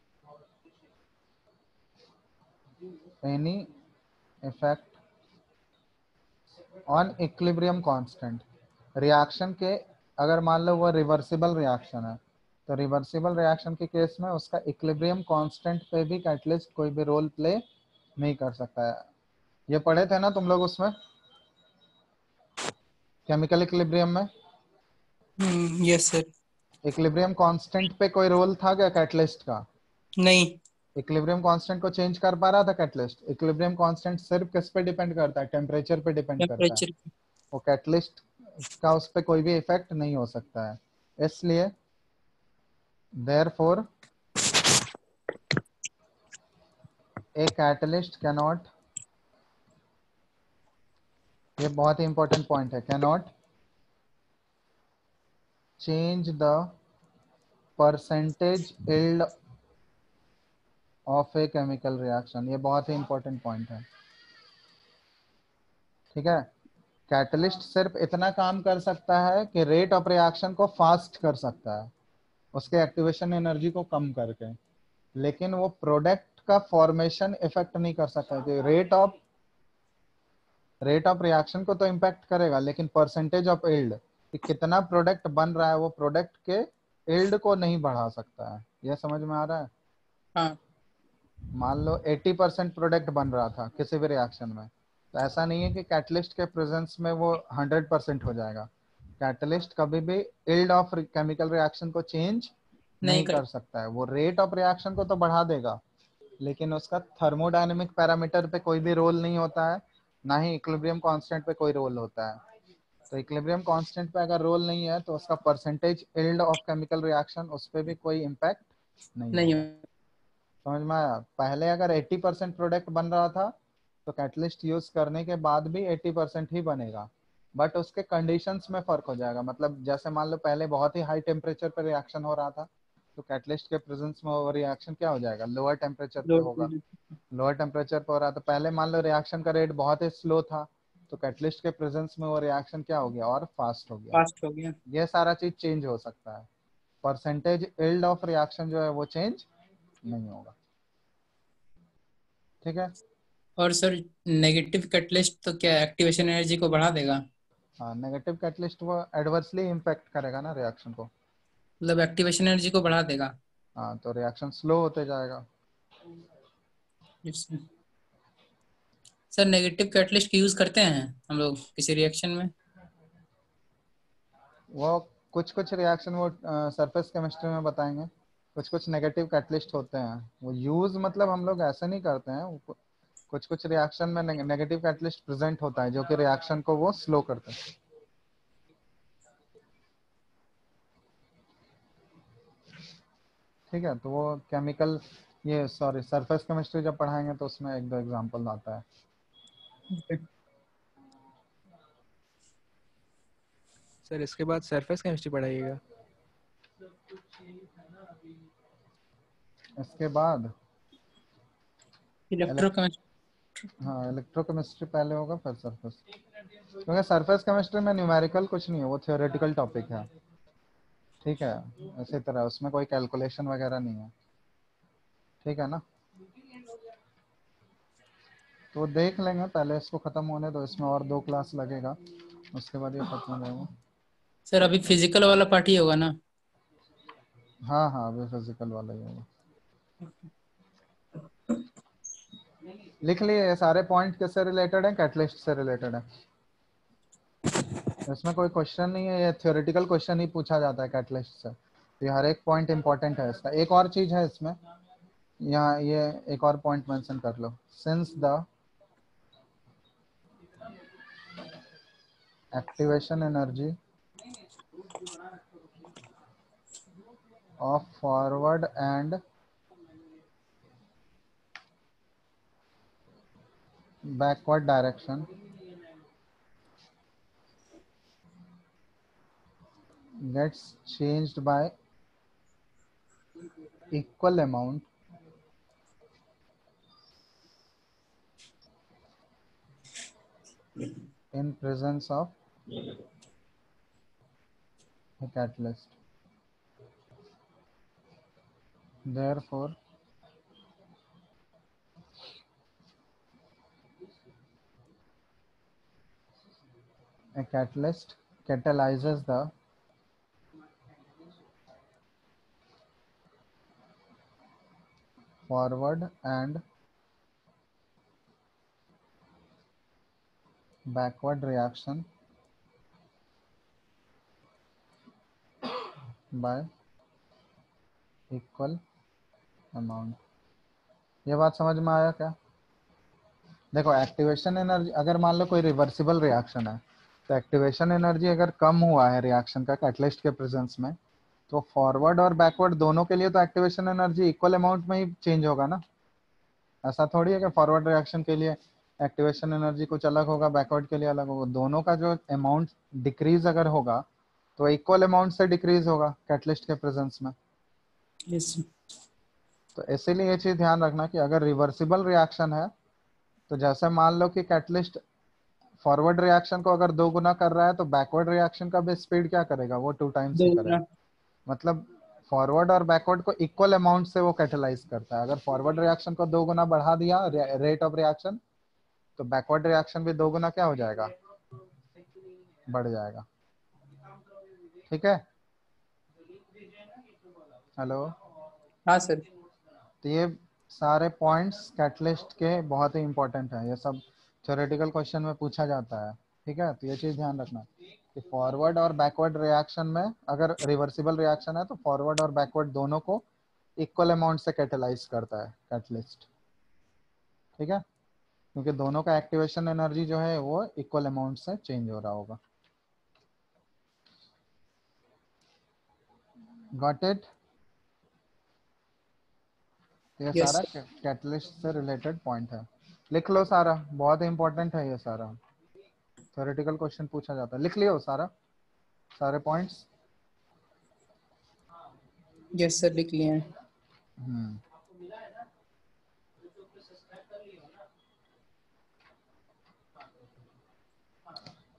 any effect on equilibrium constant। Reaction के, अगर मान लो वो रिवर्सिबल रिएक्शन है, तो रिवर्सिबल रिएक्शन के केस में उसका इक्विलिब्रियम कांस्टेंट पे भी कैटलिस्ट कोई भी रोल प्ले नहीं कर सकता है। ये पढ़े थे ना तुम लोग उसमें, केमिकल इक्विलिब्रियम में। Yes sir. इक्विलिब्रियम कांस्टेंट पे कोई रोल था क्या कैटलिस्ट का? नहीं। इक्विलिब्रियम कांस्टेंट को चेंज कर पा रहा था कैटलिस्ट? इक्विलिब्रियम कांस्टेंट सिर्फ किस पे डिपेंड करता है? टेम्परेचर पे डिपेंड करता है। टेम्परेचर। वो कैटलिस्ट का उस पर कोई भी इफेक्ट नहीं हो सकता है। इसलिए therefore a catalyst cannot, ये बहुत ही इंपॉर्टेंट पॉइंट है, cannot change the percentage yield of a chemical reaction। ये बहुत ही इंपॉर्टेंट पॉइंट है। ठीक है, कैटलिस्ट सिर्फ इतना काम कर सकता है कि रेट ऑफ रिएक्शन को फास्ट कर सकता है, उसके एक्टिवेशन एनर्जी को कम करके, लेकिन वो प्रोडक्ट का फॉर्मेशन इफेक्ट नहीं कर सकता। कि रेट ऑफ रिएक्शन को तो इम्पैक्ट करेगा, लेकिन परसेंटेज ऑफ यील्ड, कि कितना प्रोडक्ट बन रहा है, वो प्रोडक्ट के यील्ड को नहीं बढ़ा सकता है। यह समझ में आ रहा है? हाँ। मान लो 80% प्रोडक्ट बन रहा था किसी भी रिएक्शन में, तो ऐसा नहीं है कि कैटलिस्ट के प्रेजेंस में वो 100% हो जाएगा। कैटलिस्ट कभी भी यील्ड ऑफ केमिकल रिएक्शन को चेंज नहीं कर सकता है। वो रेट ऑफ रिएक्शन को तो बढ़ा देगा, लेकिन उसका थर्मोडायनेमिक पैरामीटर पे कोई भी रोल नहीं होता है, ना ही इक्विलिब्रियम कांस्टेंट पे कोई रोल होता है। तो इक्विलिब्रियम कांस्टेंट पे अगर रोल नहीं है, तो उसका percentage yield of chemical reaction, उस पर भी कोई इम्पैक्ट नहीं नहीं। होगा। समझ में आया? पहले अगर 80% प्रोडक्ट बन रहा था, तो कैटलिस्ट यूज करने के बाद भी 80% ही बनेगा, बट उसके कंडीशंस में फर्क हो जाएगा। मतलब जैसे मान लो पहले बहुत ही हाई टेम्परेचर पर रिएक्शन हो रहा था, तो कैटलिस्ट के प्रेजेंस में वो रिएक्शन क्या हो जाएगा? लोअर टेम्परेचर पे होगा। लोअर टेम्परेचर पे हो रहा था, पहले मान लो रिएक्शन का रेट बहुत ही स्लो था, तो कैटलिस्ट के प्रेजेंस में वो रिएक्शन क्या हो गया और फास्ट हो गया। फास्ट हो गया। ये सारा चीज चेंज हो सकता है, परसेंटेज यील्ड ऑफ रिएक्शन जो है वो चेंज नहीं होगा। ठीक है। और सर नेगेटिव कैटलिस्ट तो क्या एक्टिवेशन एनर्जी को बढ़ा देगा? हाँ, नेगेटिव कैटलिस्ट वो एडवर्सली इम्पैक्ट करेगा ना रिएक्शन को। मतलब एक्टिवेशन एनर्जी को बढ़ा देगा। हाँ, तो रिएक्शन स्लो होते जाएगा। सर नेगेटिव कैटलिस्ट की यूज करते हैं हम लोग किसी रिएक्शन में? वो कुछ कुछ रिएक्शन वो सरफेस केमिस्ट्री में बताएंगे, कुछ कुछ नेगेटिव कैटलिस्ट होते हैं। वो यूज मतलब हम लोग ऐसे नहीं करते हैं, कुछ कुछ रिएक्शन में नेगेटिव कैटलिस्ट प्रेजेंट होता है जो कि रिएक्शन को वो स्लो करता है। ठीक है, तो वो केमिकल, ये सॉरी सरफेस केमिस्ट्री जब पढ़ाएंगे तो उसमें एक दो एग्जांपल आता है। सर इसके बाद सरफेस केमिस्ट्री पढ़ाइएगा। इसके बाद इलेक्ट्रोकेमिस्ट्री। हाँ, इलेक्ट्रोकेमिस्ट्री पहले होगा फिर सरफेस, क्योंकि सरफेस केमिस्ट्री में न्यूमेरिकल कुछ नहीं है, वो थियोरेटिकल टॉपिक है। ठीक है, इसी तरह उसमें कोई कैलकुलेशन वगैरह नहीं है। ठीक है ना, तो देख लेंगे, पहले इसको खत्म होने दो, इसमें और 2 क्लास लगेगा, उसके बाद ये खत्म हो जाएगा। सर अभी फिजिकल वाला पार्ट ही होगा ना? हाँ हाँ, अभी फिजिकल वाला ही होगा। लिख लिए ये सारे पॉइंट किससे रिलेटेड है? कैटलिस्ट से रिलेटेड है। इसमें कोई क्वेश्चन नहीं है, ये थ्योरेटिकल क्वेश्चन ही पूछा जाता है कैटलिस्ट से, तो ये हर एक पॉइंट इंपॉर्टेंट है इसका। एक और चीज है इसमें, यहाँ ये एक और पॉइंट मेंशन कर लो, since the activation energy of forward and backward direction gets changed by equal amount in presence of a catalyst. Therefore, a catalyst catalyzes the forward and backward reaction by equal amount. ये बात समझ में आया क्या? देखो, activation energy अगर मान लो कोई रिवर्सिबल रिएक्शन है, तो एक्टिवेशन एनर्जी अगर कम हुआ है रिएक्शन का कैटलिस्ट के प्रेजेंस में, तो फॉरवर्ड और बैकवर्ड दोनों के लिए तो एक्टिवेशन एनर्जी इक्वल अमाउंट में ही चेंज होगा ना। ऐसा थोड़ी है कि फॉरवर्ड रिएक्शन के लिए एक्टिवेशन एनर्जी कुछ अलग होगा, बैकवर्ड के लिए अलग होगा। दोनों का जो अमाउंट डिक्रीज अगर होगा तो इक्वल अमाउंट से डिक्रीज होगा कैटलिस्ट के प्रेजेंस में। यस। तो इसीलिए ये चीज ध्यान रखना कि अगर रिवर्सिबल रिएक्शन है, तो जैसे मान लो कि कैटलिस्ट फॉरवर्ड रिएक्शन को अगर 2 गुना कर रहा है, तो बैकवर्ड रिएक्शन का भी स्पीड क्या करेगा? वो 2 टाइम्स ही दो करेगा। गुना। मतलब फॉरवर्ड और बैकवर्ड को इक्वल अमाउंट से वो कैटलाइज करता है। अगर फॉरवर्ड रिएक्शन को 2 गुना बढ़ा दिया रेट ऑफ रिएक्शन, तो बैकवर्ड रिएक्शन भी 2 गुना क्या हो जाएगा? बढ़ जाएगा। ठीक है, हेलो। हाँ सर। तो ये सारे पॉइंट्स कैटलिस्ट के बहुत ही इंपॉर्टेंट है, ये सब थ्योरेटिकल क्वेश्चन में पूछा जाता है। ठीक है, तो ये चीज ध्यान रखना कि फॉरवर्ड और बैकवर्ड रिएक्शन में अगर रिवर्सिबल रिएक्शन है, तो फॉरवर्ड और बैकवर्ड दोनों को इक्वल अमाउंट से कैटलाइज करता है कैटलिस्ट। ठीक है, क्योंकि दोनों का एक्टिवेशन एनर्जी जो है वो इक्वल अमाउंट से चेंज हो रहा होगा। Got it? ये यस सारा सर। कैटलिस्ट से रिलेटेड पॉइंट है, लिख लो सारा, बहुत इंपॉर्टेंट है ये सारा। थ्योरेटिकल क्वेश्चन पूछा जाता है, लिख लियो सारा, सारे पॉइंट्स। यस सर लिख लिए हैं। हम्म,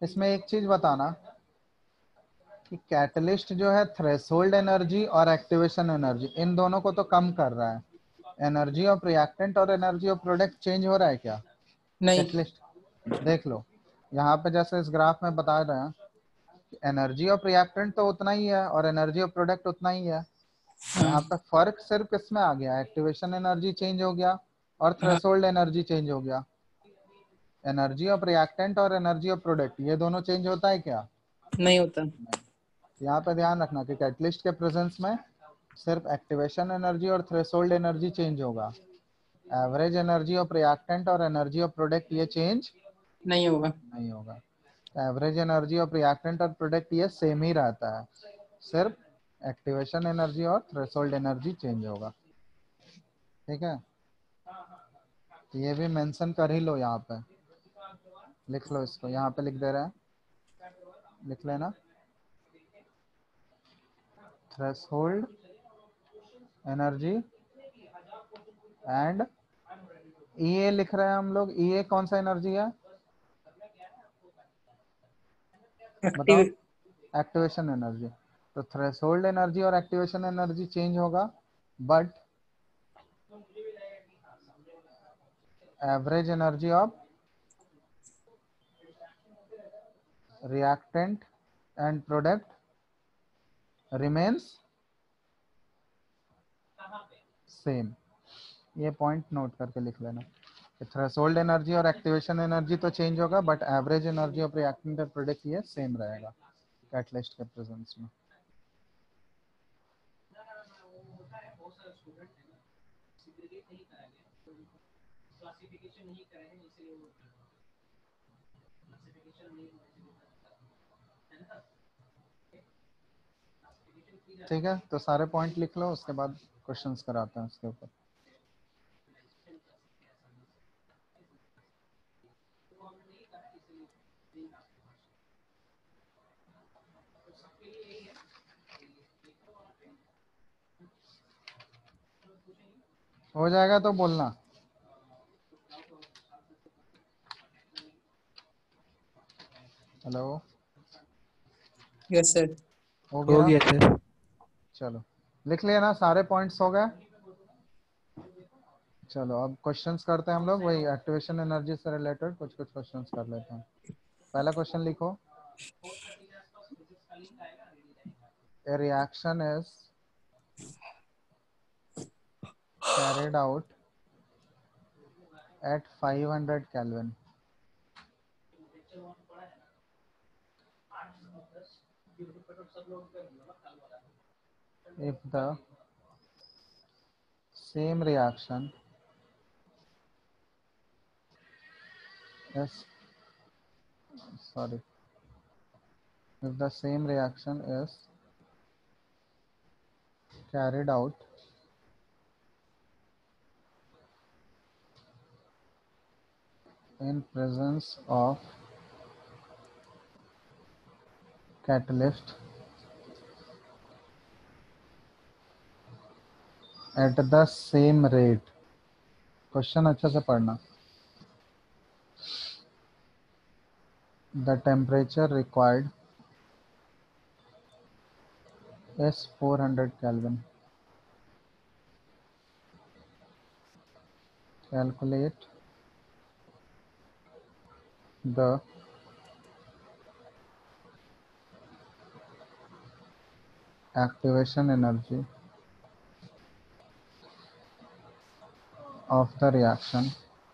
इसमें एक चीज बताना कि कैटलिस्ट जो है थ्रेशोल्ड एनर्जी और एक्टिवेशन एनर्जी इन दोनों को तो कम कर रहा है। एनर्जी ऑफ रिएक्टेंट और एनर्जी ऑफ प्रोडक्ट चेंज हो रहा है क्या नहीं। कैटलिस्ट? देख लो यहाँ पे जैसे इस ग्राफ में बता रहे हैं कि एनर्जी ऑफ रिएक्टेंट तो उतना ही है और एनर्जी ऑफ प्रोडक्ट उतना ही है। यहाँ पे फर्क सिर्फ किसमें आ गया, एक्टिवेशन एनर्जी चेंज हो गया और हाँ, थ्रेशोल्ड एनर्जी चेंज हो गया। एनर्जी ऑफ रिएक्टेंट और एनर्जी ऑफ प्रोडक्ट ये दोनों चेंज होता है क्या? नहीं होता। यहाँ पे ध्यान रखना कि कैटलिस्ट के प्रेजेंस में सिर्फ एक्टिवेशन एनर्जी और थ्रेशोल्ड एनर्जी चेंज होगा। एवरेज एनर्जी ऑफ रिएक्टेंट और एनर्जी ऑफ प्रोडक्ट ये चेंज नहीं होगा। नहीं होगा। एवरेज एनर्जी ऑफ रिएक्टेंट और प्रोडक्ट ये सेम ही रहता है, सिर्फ एक्टिवेशन एनर्जी और थ्रेशोल्ड एनर्जी चेंज होगा। ठीक है, तो ये भी मेंशन कर ही लो, यहाँ पे लिख लो, इसको यहाँ पे लिख दे रहे हैं, लिख लेना थ्रेशोल्ड एनर्जी एंड ई लिख रहे हैं हम लोग। ई कौन सा एनर्जी है बताओ? एक्टिव। Activation energy. तो थ्रेशोल्ड एनर्जी और एक्टिवेशन एनर्जी चेंज होगा, but average energy of reactant and product remains same. ये पॉइंट नोट करके लिख लेना। थ्रेशोल्ड एनर्जी और एक्टिवेशन एनर्जी तो चेंज होगा, but average energy of reactant and product ये सेम रहेगा कैटलिस्ट के प्रेजेंस में। ठीक है, तो सारे पॉइंट लिख लो, उसके बाद क्वेश्चंस कराते हैं उसके ऊपर। हो जाएगा तो बोलना। Hello, yes sir. हो हो गया? गया सर। चलो लिख लिया ना, सारे पॉइंट्स हो गए। चलो अब क्वेश्चंस करते हैं हम लोग, वही एक्टिवेशन एनर्जी से रिलेटेड कुछ कुछ क्वेश्चंस कर लेते हैं। पहला क्वेश्चन लिखो, a reaction is carried out at 500 Kelvin if the same reaction is sorry if the same reaction is carried out in presence of catalyst at the same rate। Question अच्छे से पढ़ना। The temperature required is 400 Kelvin। Calculate the activation energy of the reaction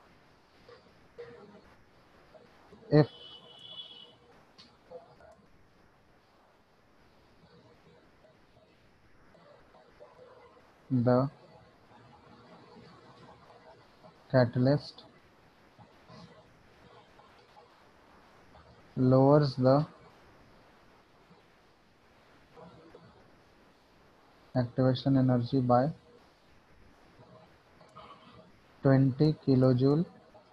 if the catalyst lowers the activation energy by 20 kilojoule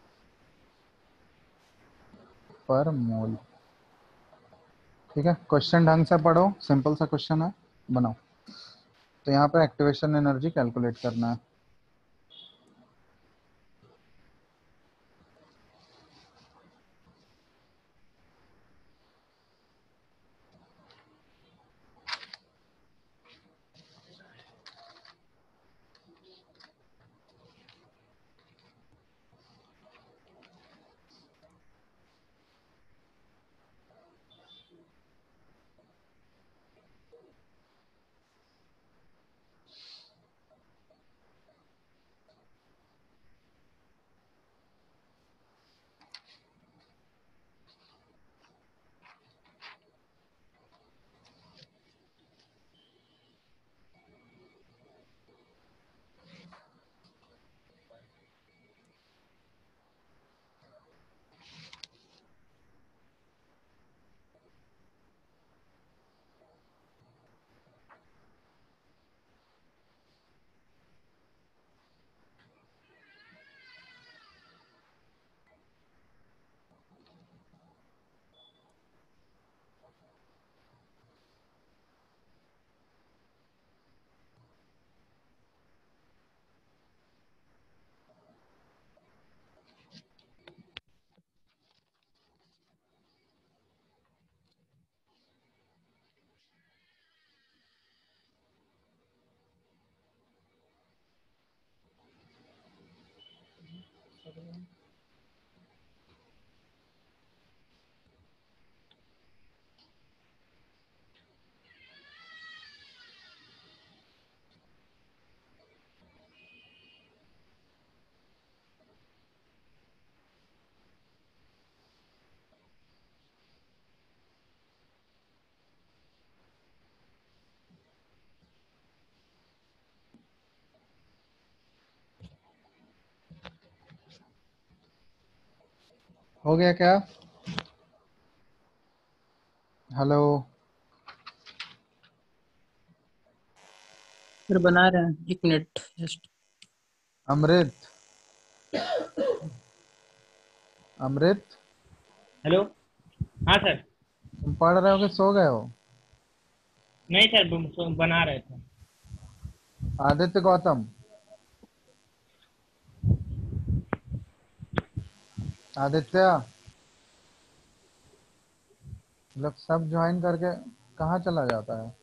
पर मोल। ठीक है, question ढंग से पढ़ो, simple सा क्वेश्चन है, बनाओ। तो यहाँ पे एक्टिवेशन एनर्जी कैलकुलेट करना है। हो गया क्या? हेलो फिर बना रहे हैं, 1 minute just. Amrit, Amrit hello. हाँ सर। तुम पढ़ रहे हो कि सो गए हो? नहीं सर, बना रहे थे। आदित्य गौतम, आदित्य, लोग सब ज्वाइन करके कहाँ चला जाता है?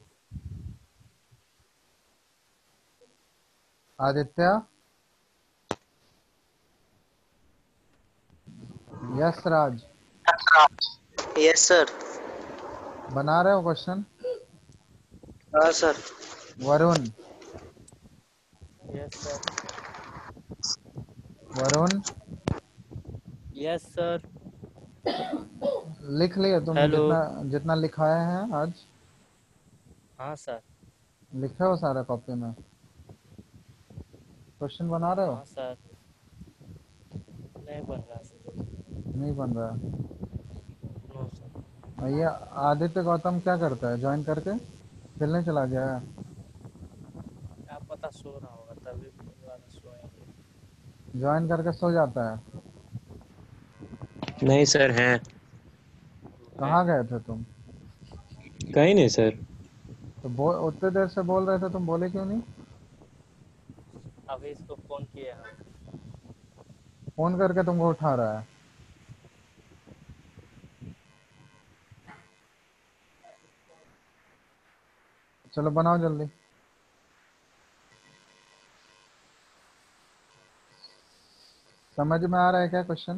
Aditya, yes Raj, yes sir. बना रहे हो क्वेश्चन? हाँ sir. Varun, yes sir. Varun yes sir. लिख लिए तुम हेलो। जितना जितना लिखाए हैं आज? हाँ सर। लिखे हो सारा कॉपी में? क्वेश्चन बना रहे हो? हाँ सर। नहीं बन रहा सर। नहीं बन रहा है। No sir. और ये आदित्य गौतम क्या करता है? ज्वाइन करके खेलने चला गया है? क्या पता सो रहा होगा, तभी वाला सोएंगे। ज्वाइन करके सो जाता है? नहीं सर, हैं। कहाँ गए थे तुम? कहीं नहीं सर। तो उतने देर से बोल रहे थे, तुम बोले क्यों नहीं? अभी इसको फोन किए हम। फोन करके तुमको उठा रहा है? चलो बनाओ जल्दी। समझ में आ रहा है क्या क्वेश्चन?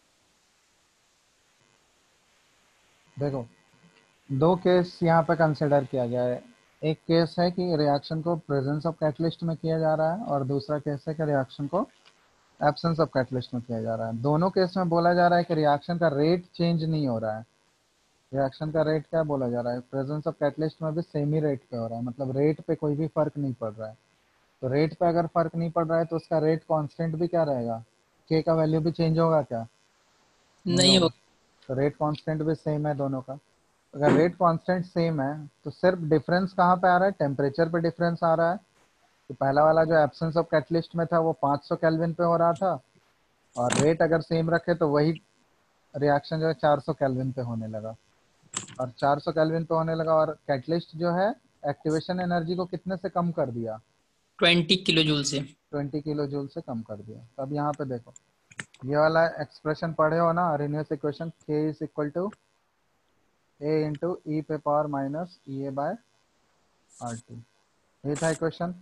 देखो, दो केस यहाँ पे कंसिडर किया गया है। एक केस है कि रिएक्शन को प्रेजेंस ऑफ कैटलिस्ट में किया जा रहा है, और दूसरा केस है कि रिएक्शन को एब्सेंस ऑफ कैटलिस्ट में किया जा रहा है। दोनों केस में बोला जा रहा है कि रिएक्शन का रेट चेंज नहीं हो रहा है। रिएक्शन का रेट क्या बोला जा रहा है? प्रेजेंस ऑफ कैटलिस्ट में भी सेम ही रेट पे हो रहा है, मतलब रेट पे कोई भी फर्क नहीं पड़ रहा है। तो रेट पे अगर फर्क नहीं पड़ रहा है तो उसका रेट कांस्टेंट भी क्या रहेगा? के का वैल्यू भी चेंज होगा क्या? नहीं नहीं होगा। होगा। तो रेट कांस्टेंट भी सेम है दोनों का। अगर रेट कांस्टेंट सेम है तो सिर्फ डिफरेंस कहाँ पे आ रहा है? टेम्परेचर पे डिफरेंस आ रहा है। तो पहला वाला जो एब्सेंस ऑफ कैटलिस्ट में था वो 500 केल्विन पे हो रहा था, और रेट अगर सेम रखे तो वही रिएक्शन जो है 400 केल्विन पे होने लगा। और 400 केल्विन पे होने लगा, और कैटलिस्ट जो है एक्टिवेशन एनर्जी को कितने से कम कर दिया? 20 किलो जूल से। 20 किलो जूल से कम कर दिया। तब यहाँ पे देखो, ये वाला एक्सप्रेशन पढ़े हो ना, Arrhenius equation, k is equal to A into e पे power minus E A by R T. ये था इक्वेशन।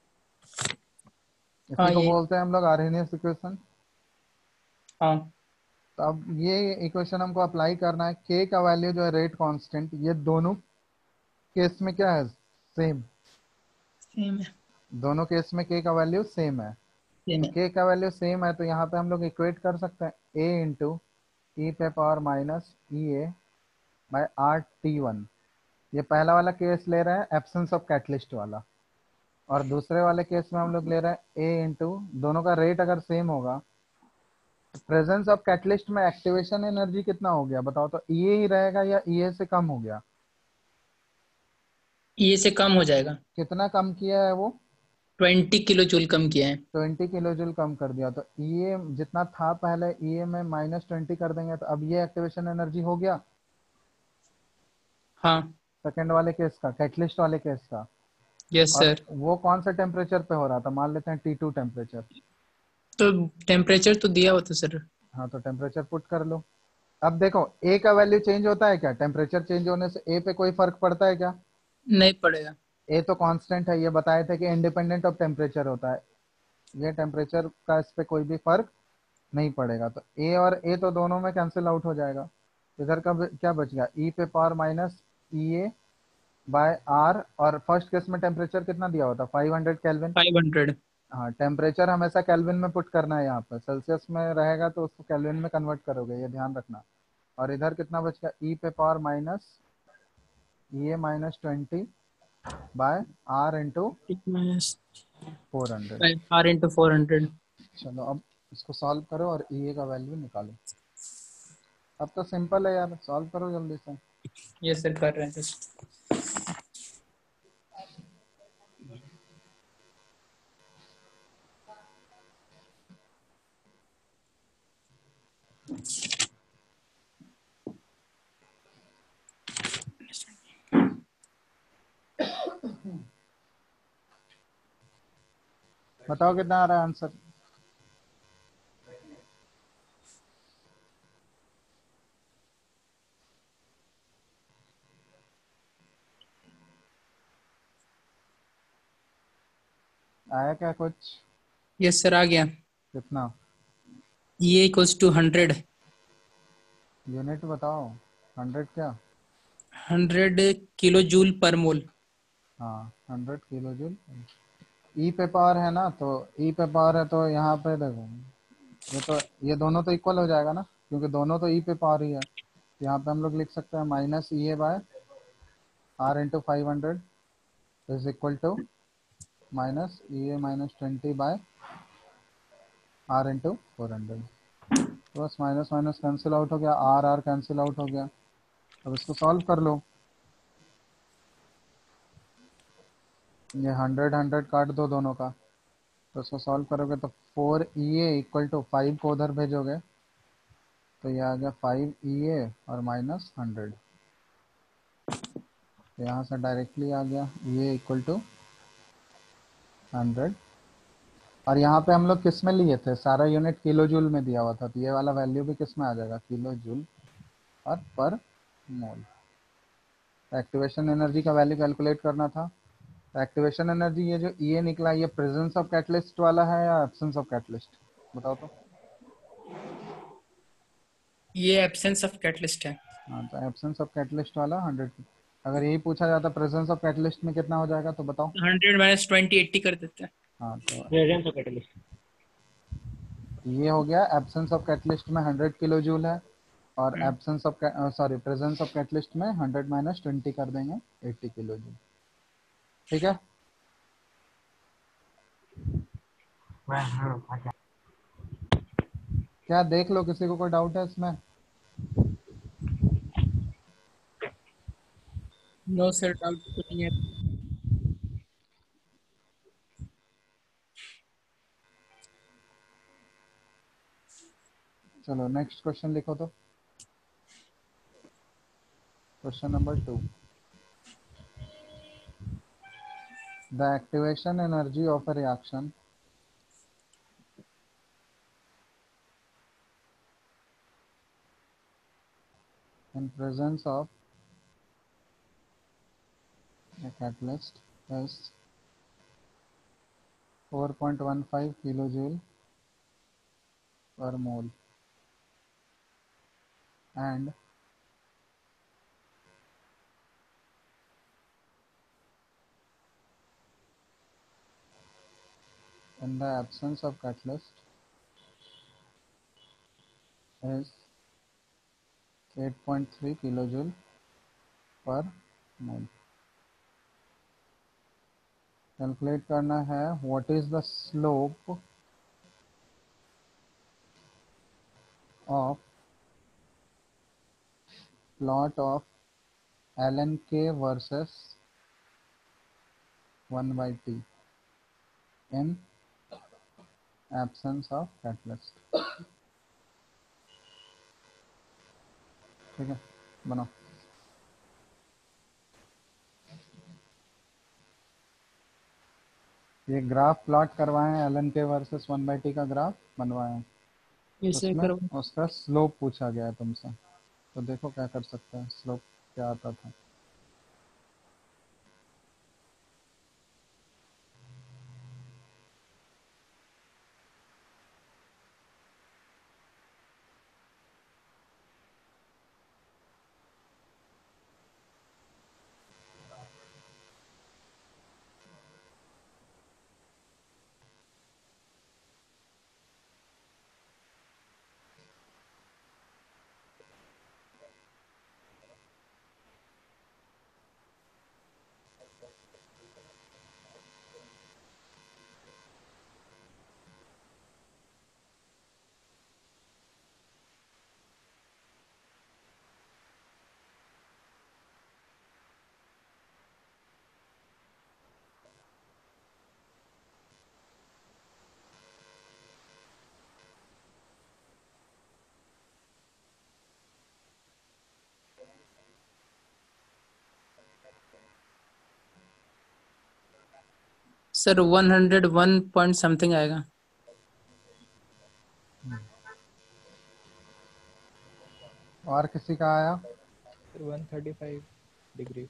इसी हाँ को ये। बोलते हैं हम लोग आर्हेनियस इक्वेशन। हाँ तो अब ये इक्वेशन हमको अप्लाई करना है। के का वैल्यू जो है रेट कांस्टेंट, ये दोनों केस में क्या है? सेम। सेम है। दोनों केस में के का वैल्यू सेम है। सेम तो है। के का वैल्यू सेम है तो यहाँ पे हम लोग इक्वेट कर सकते हैं ए इंटू ई पे power minus E A by R T one. ये पहला वाला केस ले रहे हैं एब्सेंस ऑफ कैटलिस्ट वाला, और दूसरे वाले केस में हम लोग ले रहे हैं ए इंटू, दोनों का रेट अगर सेम होगा तो प्रेजेंस ऑफ कैटलिस्ट में एक्टिवेशन एनर्जी कितना हो गया बताओ? तो ये ही रहेगा या ये से कम हो गया? ये से कम हो जाएगा। कितना कम किया है वो? 20 किलो जूल कम किया है। 20 किलो जूल कम कर दिया। तो ये जितना था पहले, ये में -20 कर देंगे तो अब ये एक्टिवेशन एनर्जी हो गया हाँ। सेकेंड वाले केस का, कैटलिस्ट वाले केस का। यस और सर। वो कौन सा टेम्परेचर पे हो रहा था? मान लेते हैं T2 टेम्परेचर। तो टेम्परेचर तो दिया हुआ था सर। हाँ, तो टेम्परेचर पुट कर लो। अब देखो, ए का वैल्यू चेंज होता है क्या? टेम्परेचर चेंज होने से ए पे कोई फर्क पड़ता है क्या? नहीं पड़ेगा। ए तो कांस्टेंट है, ये बताए थे कि इंडिपेंडेंट ऑफ टेम्परेचर होता है। ये टेम्परेचर का इस पे कोई भी फर्क नहीं पड़ेगा। तो ए और ए तो दोनों में कैंसिल आउट हो जाएगा। इधर का क्या बच गया? ई पे power minus E A by R, और फर्स्ट केस में टेम्परेचर कितना दिया होता? 500 केल्विन। 500। हाँ, टेम्परेचर हमेशा केल्विन में पुट करना है। यहाँ पर सेल्सियस में रहेगा तो उसको केल्विन में कन्वर्ट करोगे, ये ध्यान रखना। और इधर कितना बच गया? ई पे power minus E A minus 20 by R into minus 400। R into 400। चलो अब इसको सॉल्व करो और ई ए का वैल्यू निकालो। अब तो सिंपल है यार, सॉल्व करो जल्दी से। यस सर कर रहे हैं just। बताओ कितना आ रहा है आंसर। आया क्या कुछ? यस सर आ गया। कितना? ये इक्वल्स टू 100। यूनिट बताओ। 100 क्या? 100 किलो जूल पर मोल। हाँ 100 किलो जूल। ई पे पावर है ना, तो ई पे पावर है तो यहाँ पे देखो, ये तो ये दोनों तो इक्वल हो जाएगा ना, क्योंकि दोनों तो ई पे पावर ही है। यहाँ पे हम लोग लिख सकते हैं minus E A by R into 500 is equal to minus E A minus 20 by R into 400। तो बस माइनस माइनस कैंसिल आउट हो गया, आर आर कैंसिल आउट हो गया। अब इसको सॉल्व कर लो। ये 100 काट दो दोनों का, तो इसको सॉल्व करोगे तो 4 इक्वल टू 5 को उधर भेजोगे तो ये आ गया 5 और माइनस 100। तो यहाँ से डायरेक्टली आ गया इक्वल टू 100। और यहाँ पे हम लोग किस में लिए थे, सारा यूनिट किलो जूल में दिया हुआ था, तो ये वाला वैल्यू भी किस में आ जाएगा, किलो जूल और पर मोल। एक्टिवेशन एनर्जी का वैल्यू कैलकुलेट करना था। एक्टिवेशन एनर्जी ये जो ई निकला, ये प्रेजेंस ऑफ कैटलिस्ट वाला है या एब्सेंस ऑफ कैटलिस्ट, बताओ तो। ये एब्सेंस ऑफ कैटलिस्ट है। हाँ तो एब्सेंस ऑफ कैटलिस्ट वाला 100। अगर यही पूछा जाता प्रेजेंस ऑफ कैटलिस्ट में कितना हो जाएगा तो बताओ। 100 माइनस 20 80 कर देते हैं। हाँ तो प्रेजेंस ऑफ कैटलिस्ट। ये हो गया एब्सेंस ऑफ कैटलिस्ट में 100 किलो जूल है, और hmm. Absence of sorry presence of catalyst में 100 माइनस 20 कर देंगे 80 किलो जूल। ठीक है। क्या देख लो, किसी को कोई डाउट है इसमें? नो सर डाउट तो नहीं है। चलो नेक्स्ट क्वेश्चन लिखो तो। Question number 2। The activation energy of a reaction in presence of a catalyst is 4.15 kilojoule per mole, and in the absence of catalyst is 8.3 kilojoule per mole। Calculate करना है what is the slope of plot of ln k versus 1/t in absence of catalyst। ठीक है, बनाओ। ये graph plot करवाएं, ln k versus 1/t का graph बनवाएं। ये सर उसमें करो। उसका स्लोप पूछा गया है तुमसे, तो देखो क्या कर सकते हैं, स्लोप क्या आता था। सर 101 पॉइंट समथिंग आएगा। और किसी का आया? Sir 135 degree.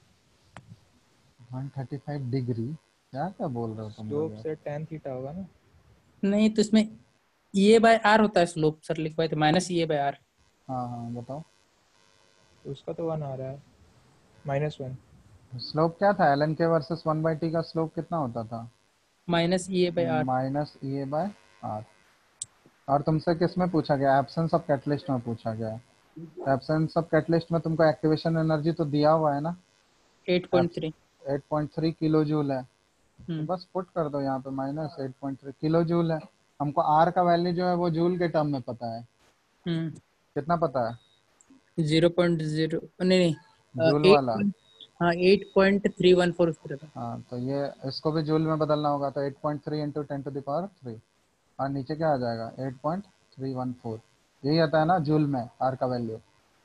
135 डिग्री? क्या क्या बोल रहे हो तुम लोग स्लोप यार? से tan थीटा होगा ना। नहीं तो इसमें ये बाय आर होता है स्लोप, सर लिखवाए थे माइनस ये बाय आर। हाँ हाँ बताओ। तो उसका तो 1 आ रहा है, -1। स्लोप क्या था? एल के वर्सेस 1/t का स्लोप कितना होता था? माइनस ये by R. Minus E A by R. और तुमसे किस में पूछा गया? एब्सेंस ऑफ कैटलिस्ट में पूछा गया है। एब्सेंस ऑफ कैटलिस्ट में तुमको एक्टिवेशन एनर्जी तो दिया हुआ है ना? 8.3। 8.3 किलो जूल है। तो हम्म बस पुट कर दो यहाँ पे, -8.3 किलो जूल है। हमको आर का वैल्यू जो है वो जूल के टर्म में पता है। हम्म। कितना पता है? 0.0 नहीं नहीं जूल एट। वाला। हाँ 8.314 इस तरह का। हाँ तो ये इसको भी जूल में बदलना होगा, तो 8.3 इंटू 10⁻3। और नीचे क्या आ जाएगा? 8.314। यही आता है ना जूल में आर का वैल्यू,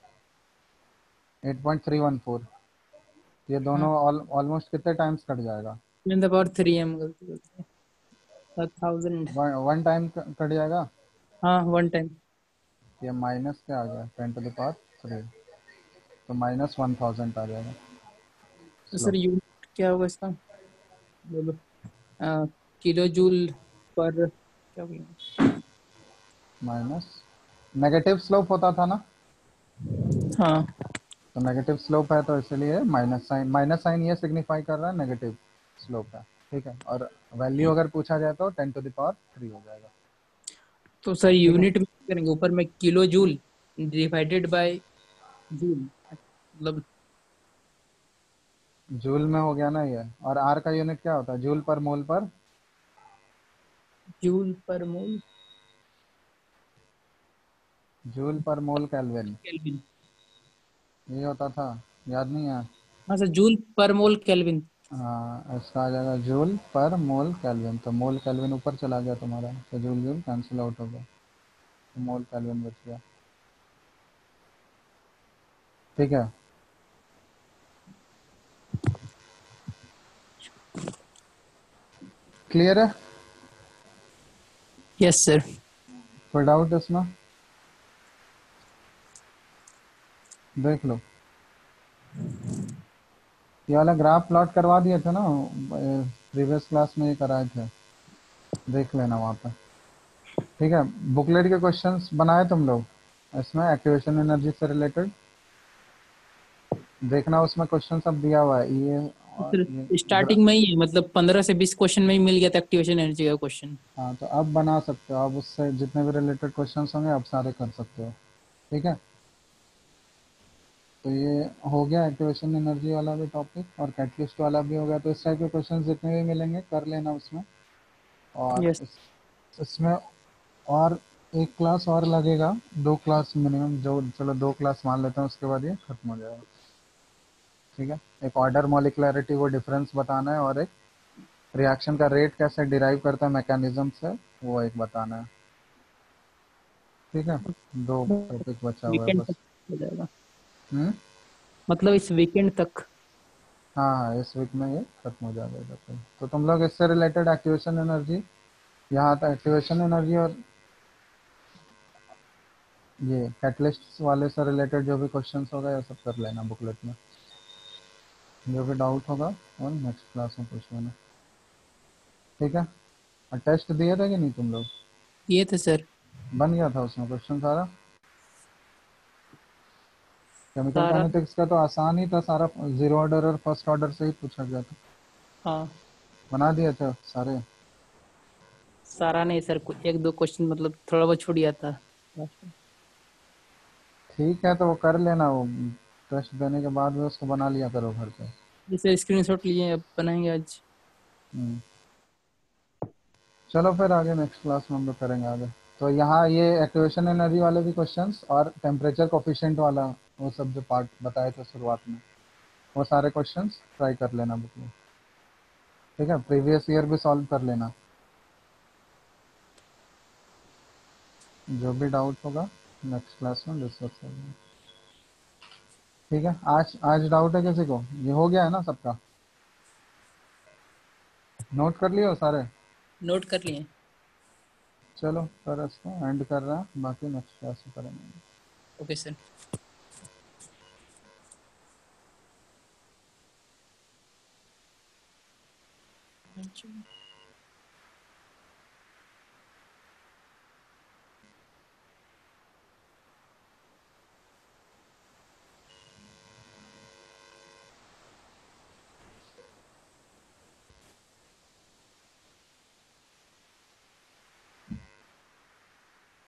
8.314। ये हाँ दोनों ऑलमोस्ट कितने टाइम्स कट जाएगा? 10⁻3 m गलती गलती 1000। वन टाइम कट जाएगा। हाँ 1 टाइम। ये माइनस क्या आ गया? 10⁻3, तो -1000 आ जाएगा तो सर स्लोप। यूनिट क्या होगा इसका? बोलो। किलो जूल पर क्या बोलेंगे? माइनस नेगेटिव स्लोप होता था ना? हाँ तो नेगेटिव स्लोप है तो इसलिए माइनस साइन ये सिग्निफाई कर रहा है नेगेटिव स्लोप है। ठीक है, और वैल्यू अगर पूछा जाए तो 10⁻3 हो जाएगा। तो सर ठीक है, यूनिट में क्या करेंगे? ऊपर में kilo joule divided by joule, मतलब जूल में हो गया ना ये। और आर का यूनिट क्या होता है? जूल पर मोल पर। जूल पर मोल जूल पर मोल केल्विन, केल्विन। ये होता था। याद नहीं है? हाँ सर जूल पर मोल केल्विन। हाँ, इसका आ जाएगा जूल पर मोल केल्विन। तो मोल केल्विन ऊपर चला गया तुम्हारा, तो जूल जूल कैंसिल आउट हो गया, तो मोल केल्विन बच गया। ठीक है, क्लियर है? Yes sir. कोई डाउट इसमें? देख लो, ये वाला ग्राफ प्लॉट करवा दिए थे ना प्रीवियस क्लास में, ये कराए थे, देख लेना वहाँ पे। ठीक है, बुकलेट के क्वेश्चंस बनाए तुम लोग इसमें एक्टिवेशन एनर्जी से रिलेटेड? देखना उसमें क्वेश्चन सब दिया हुआ है ये। और सर ये स्टार्टिंग में ही है, मतलब 15 से 20 क्वेश्चन में ही मिल गया था एक्टिवेशन एनर्जी का क्वेश्चन। हाँ तो अब बना सकते हो, अब उससे जितने भी रिलेटेड क्वेश्चंस होंगे अब सारे कर सकते हो। ठीक है, तो ये हो गया एक्टिवेशन एनर्जी वाला भी टॉपिक, और कैटलिस्ट वाला भी हो गया। तो इस टाइप के क्वेश्चन जितने भी मिलेंगे कर लेना उसमें। और यस। इसमें और एक क्लास और लगेगा, 2 क्लास मिनिमम, जो चलो 2 क्लास मान लेते हैं, उसके बाद ये खत्म हो जाएगा। ठीक है, एक ऑर्डर मॉलिक्युलरिटी वो डिफरेंस बताना है, और एक रिएक्शन का रेट कैसे डिराइव करता है मैकेनिज्म से, वो एक बताना है। ठीक है, 2 टॉपिक बचा हुआ है वीकेंड बस। तक हो जाएगा, हम्म। मतलब इस वीकेंड तक। हाँ हाँ, इस वीक में ये खत्म हो जाएगा इधर पे। तो तुम लोग इससे रिलेटेड एक्टिवेशन एनर्जी, यहाँ तक एक्टिवेशन एनर्जी और ये कैटलिस्ट वाले से रिलेटेड जो भी क्वेश्चंस होगा ये सब कर लेना बुकलेट में। जो भी डाउट होगा वो नेक्स्ट क्लास में पूछ लेना। ठीक है, और टेस्ट दिए थे कि नहीं तुम लोग? ये थे सर। बन गया था उसमें क्वेश्चन सारा? केमिकल सारा। काइनेटिक्स का तो आसान ही था सारा, जीरो ऑर्डर और फर्स्ट ऑर्डर से ही पूछा गया था। हाँ बना दिए थे सारे? सारा नहीं सर, कुछ एक दो क्वेश्चन मतलब थोड़ा बहुत छूट गया था लास्ट में। ठीक है, तो वो कर लेना, वो टेस्ट देने के बाद भी उसको बना लिया करो घर पे। जैसे स्क्रीनशॉट लिए, अब बनाएंगे आज। हम्म। चलो फिर आगे नेक्स्ट क्लास में हम लोग करेंगे आगे। तो यहाँ ये एक्टिवेशन एनर्जी वाले भी क्वेश्चंस और टेम्परेचर कोफिशिएंट वाला वो सब जो पार्ट बताए थे शुरुआत में, वो सारे क्वेश्चंस ट्राई कर लेना बुक में। ठीक है, प्रीवियस ईयर भी सॉल्व कर लेना। जो भी डाउट होगा नेक्स्ट क्लास में डिस्कस करेंगे। ठीक है, आज आज डाउट है किसी को? ये हो गया है ना सबका? नोट कर लियो सारे? नोट कर लिए। चलो कर इसको एंड कर रहा, बाकी नेक्स्ट क्लास में करेंगे। Okay sir. अच्छा।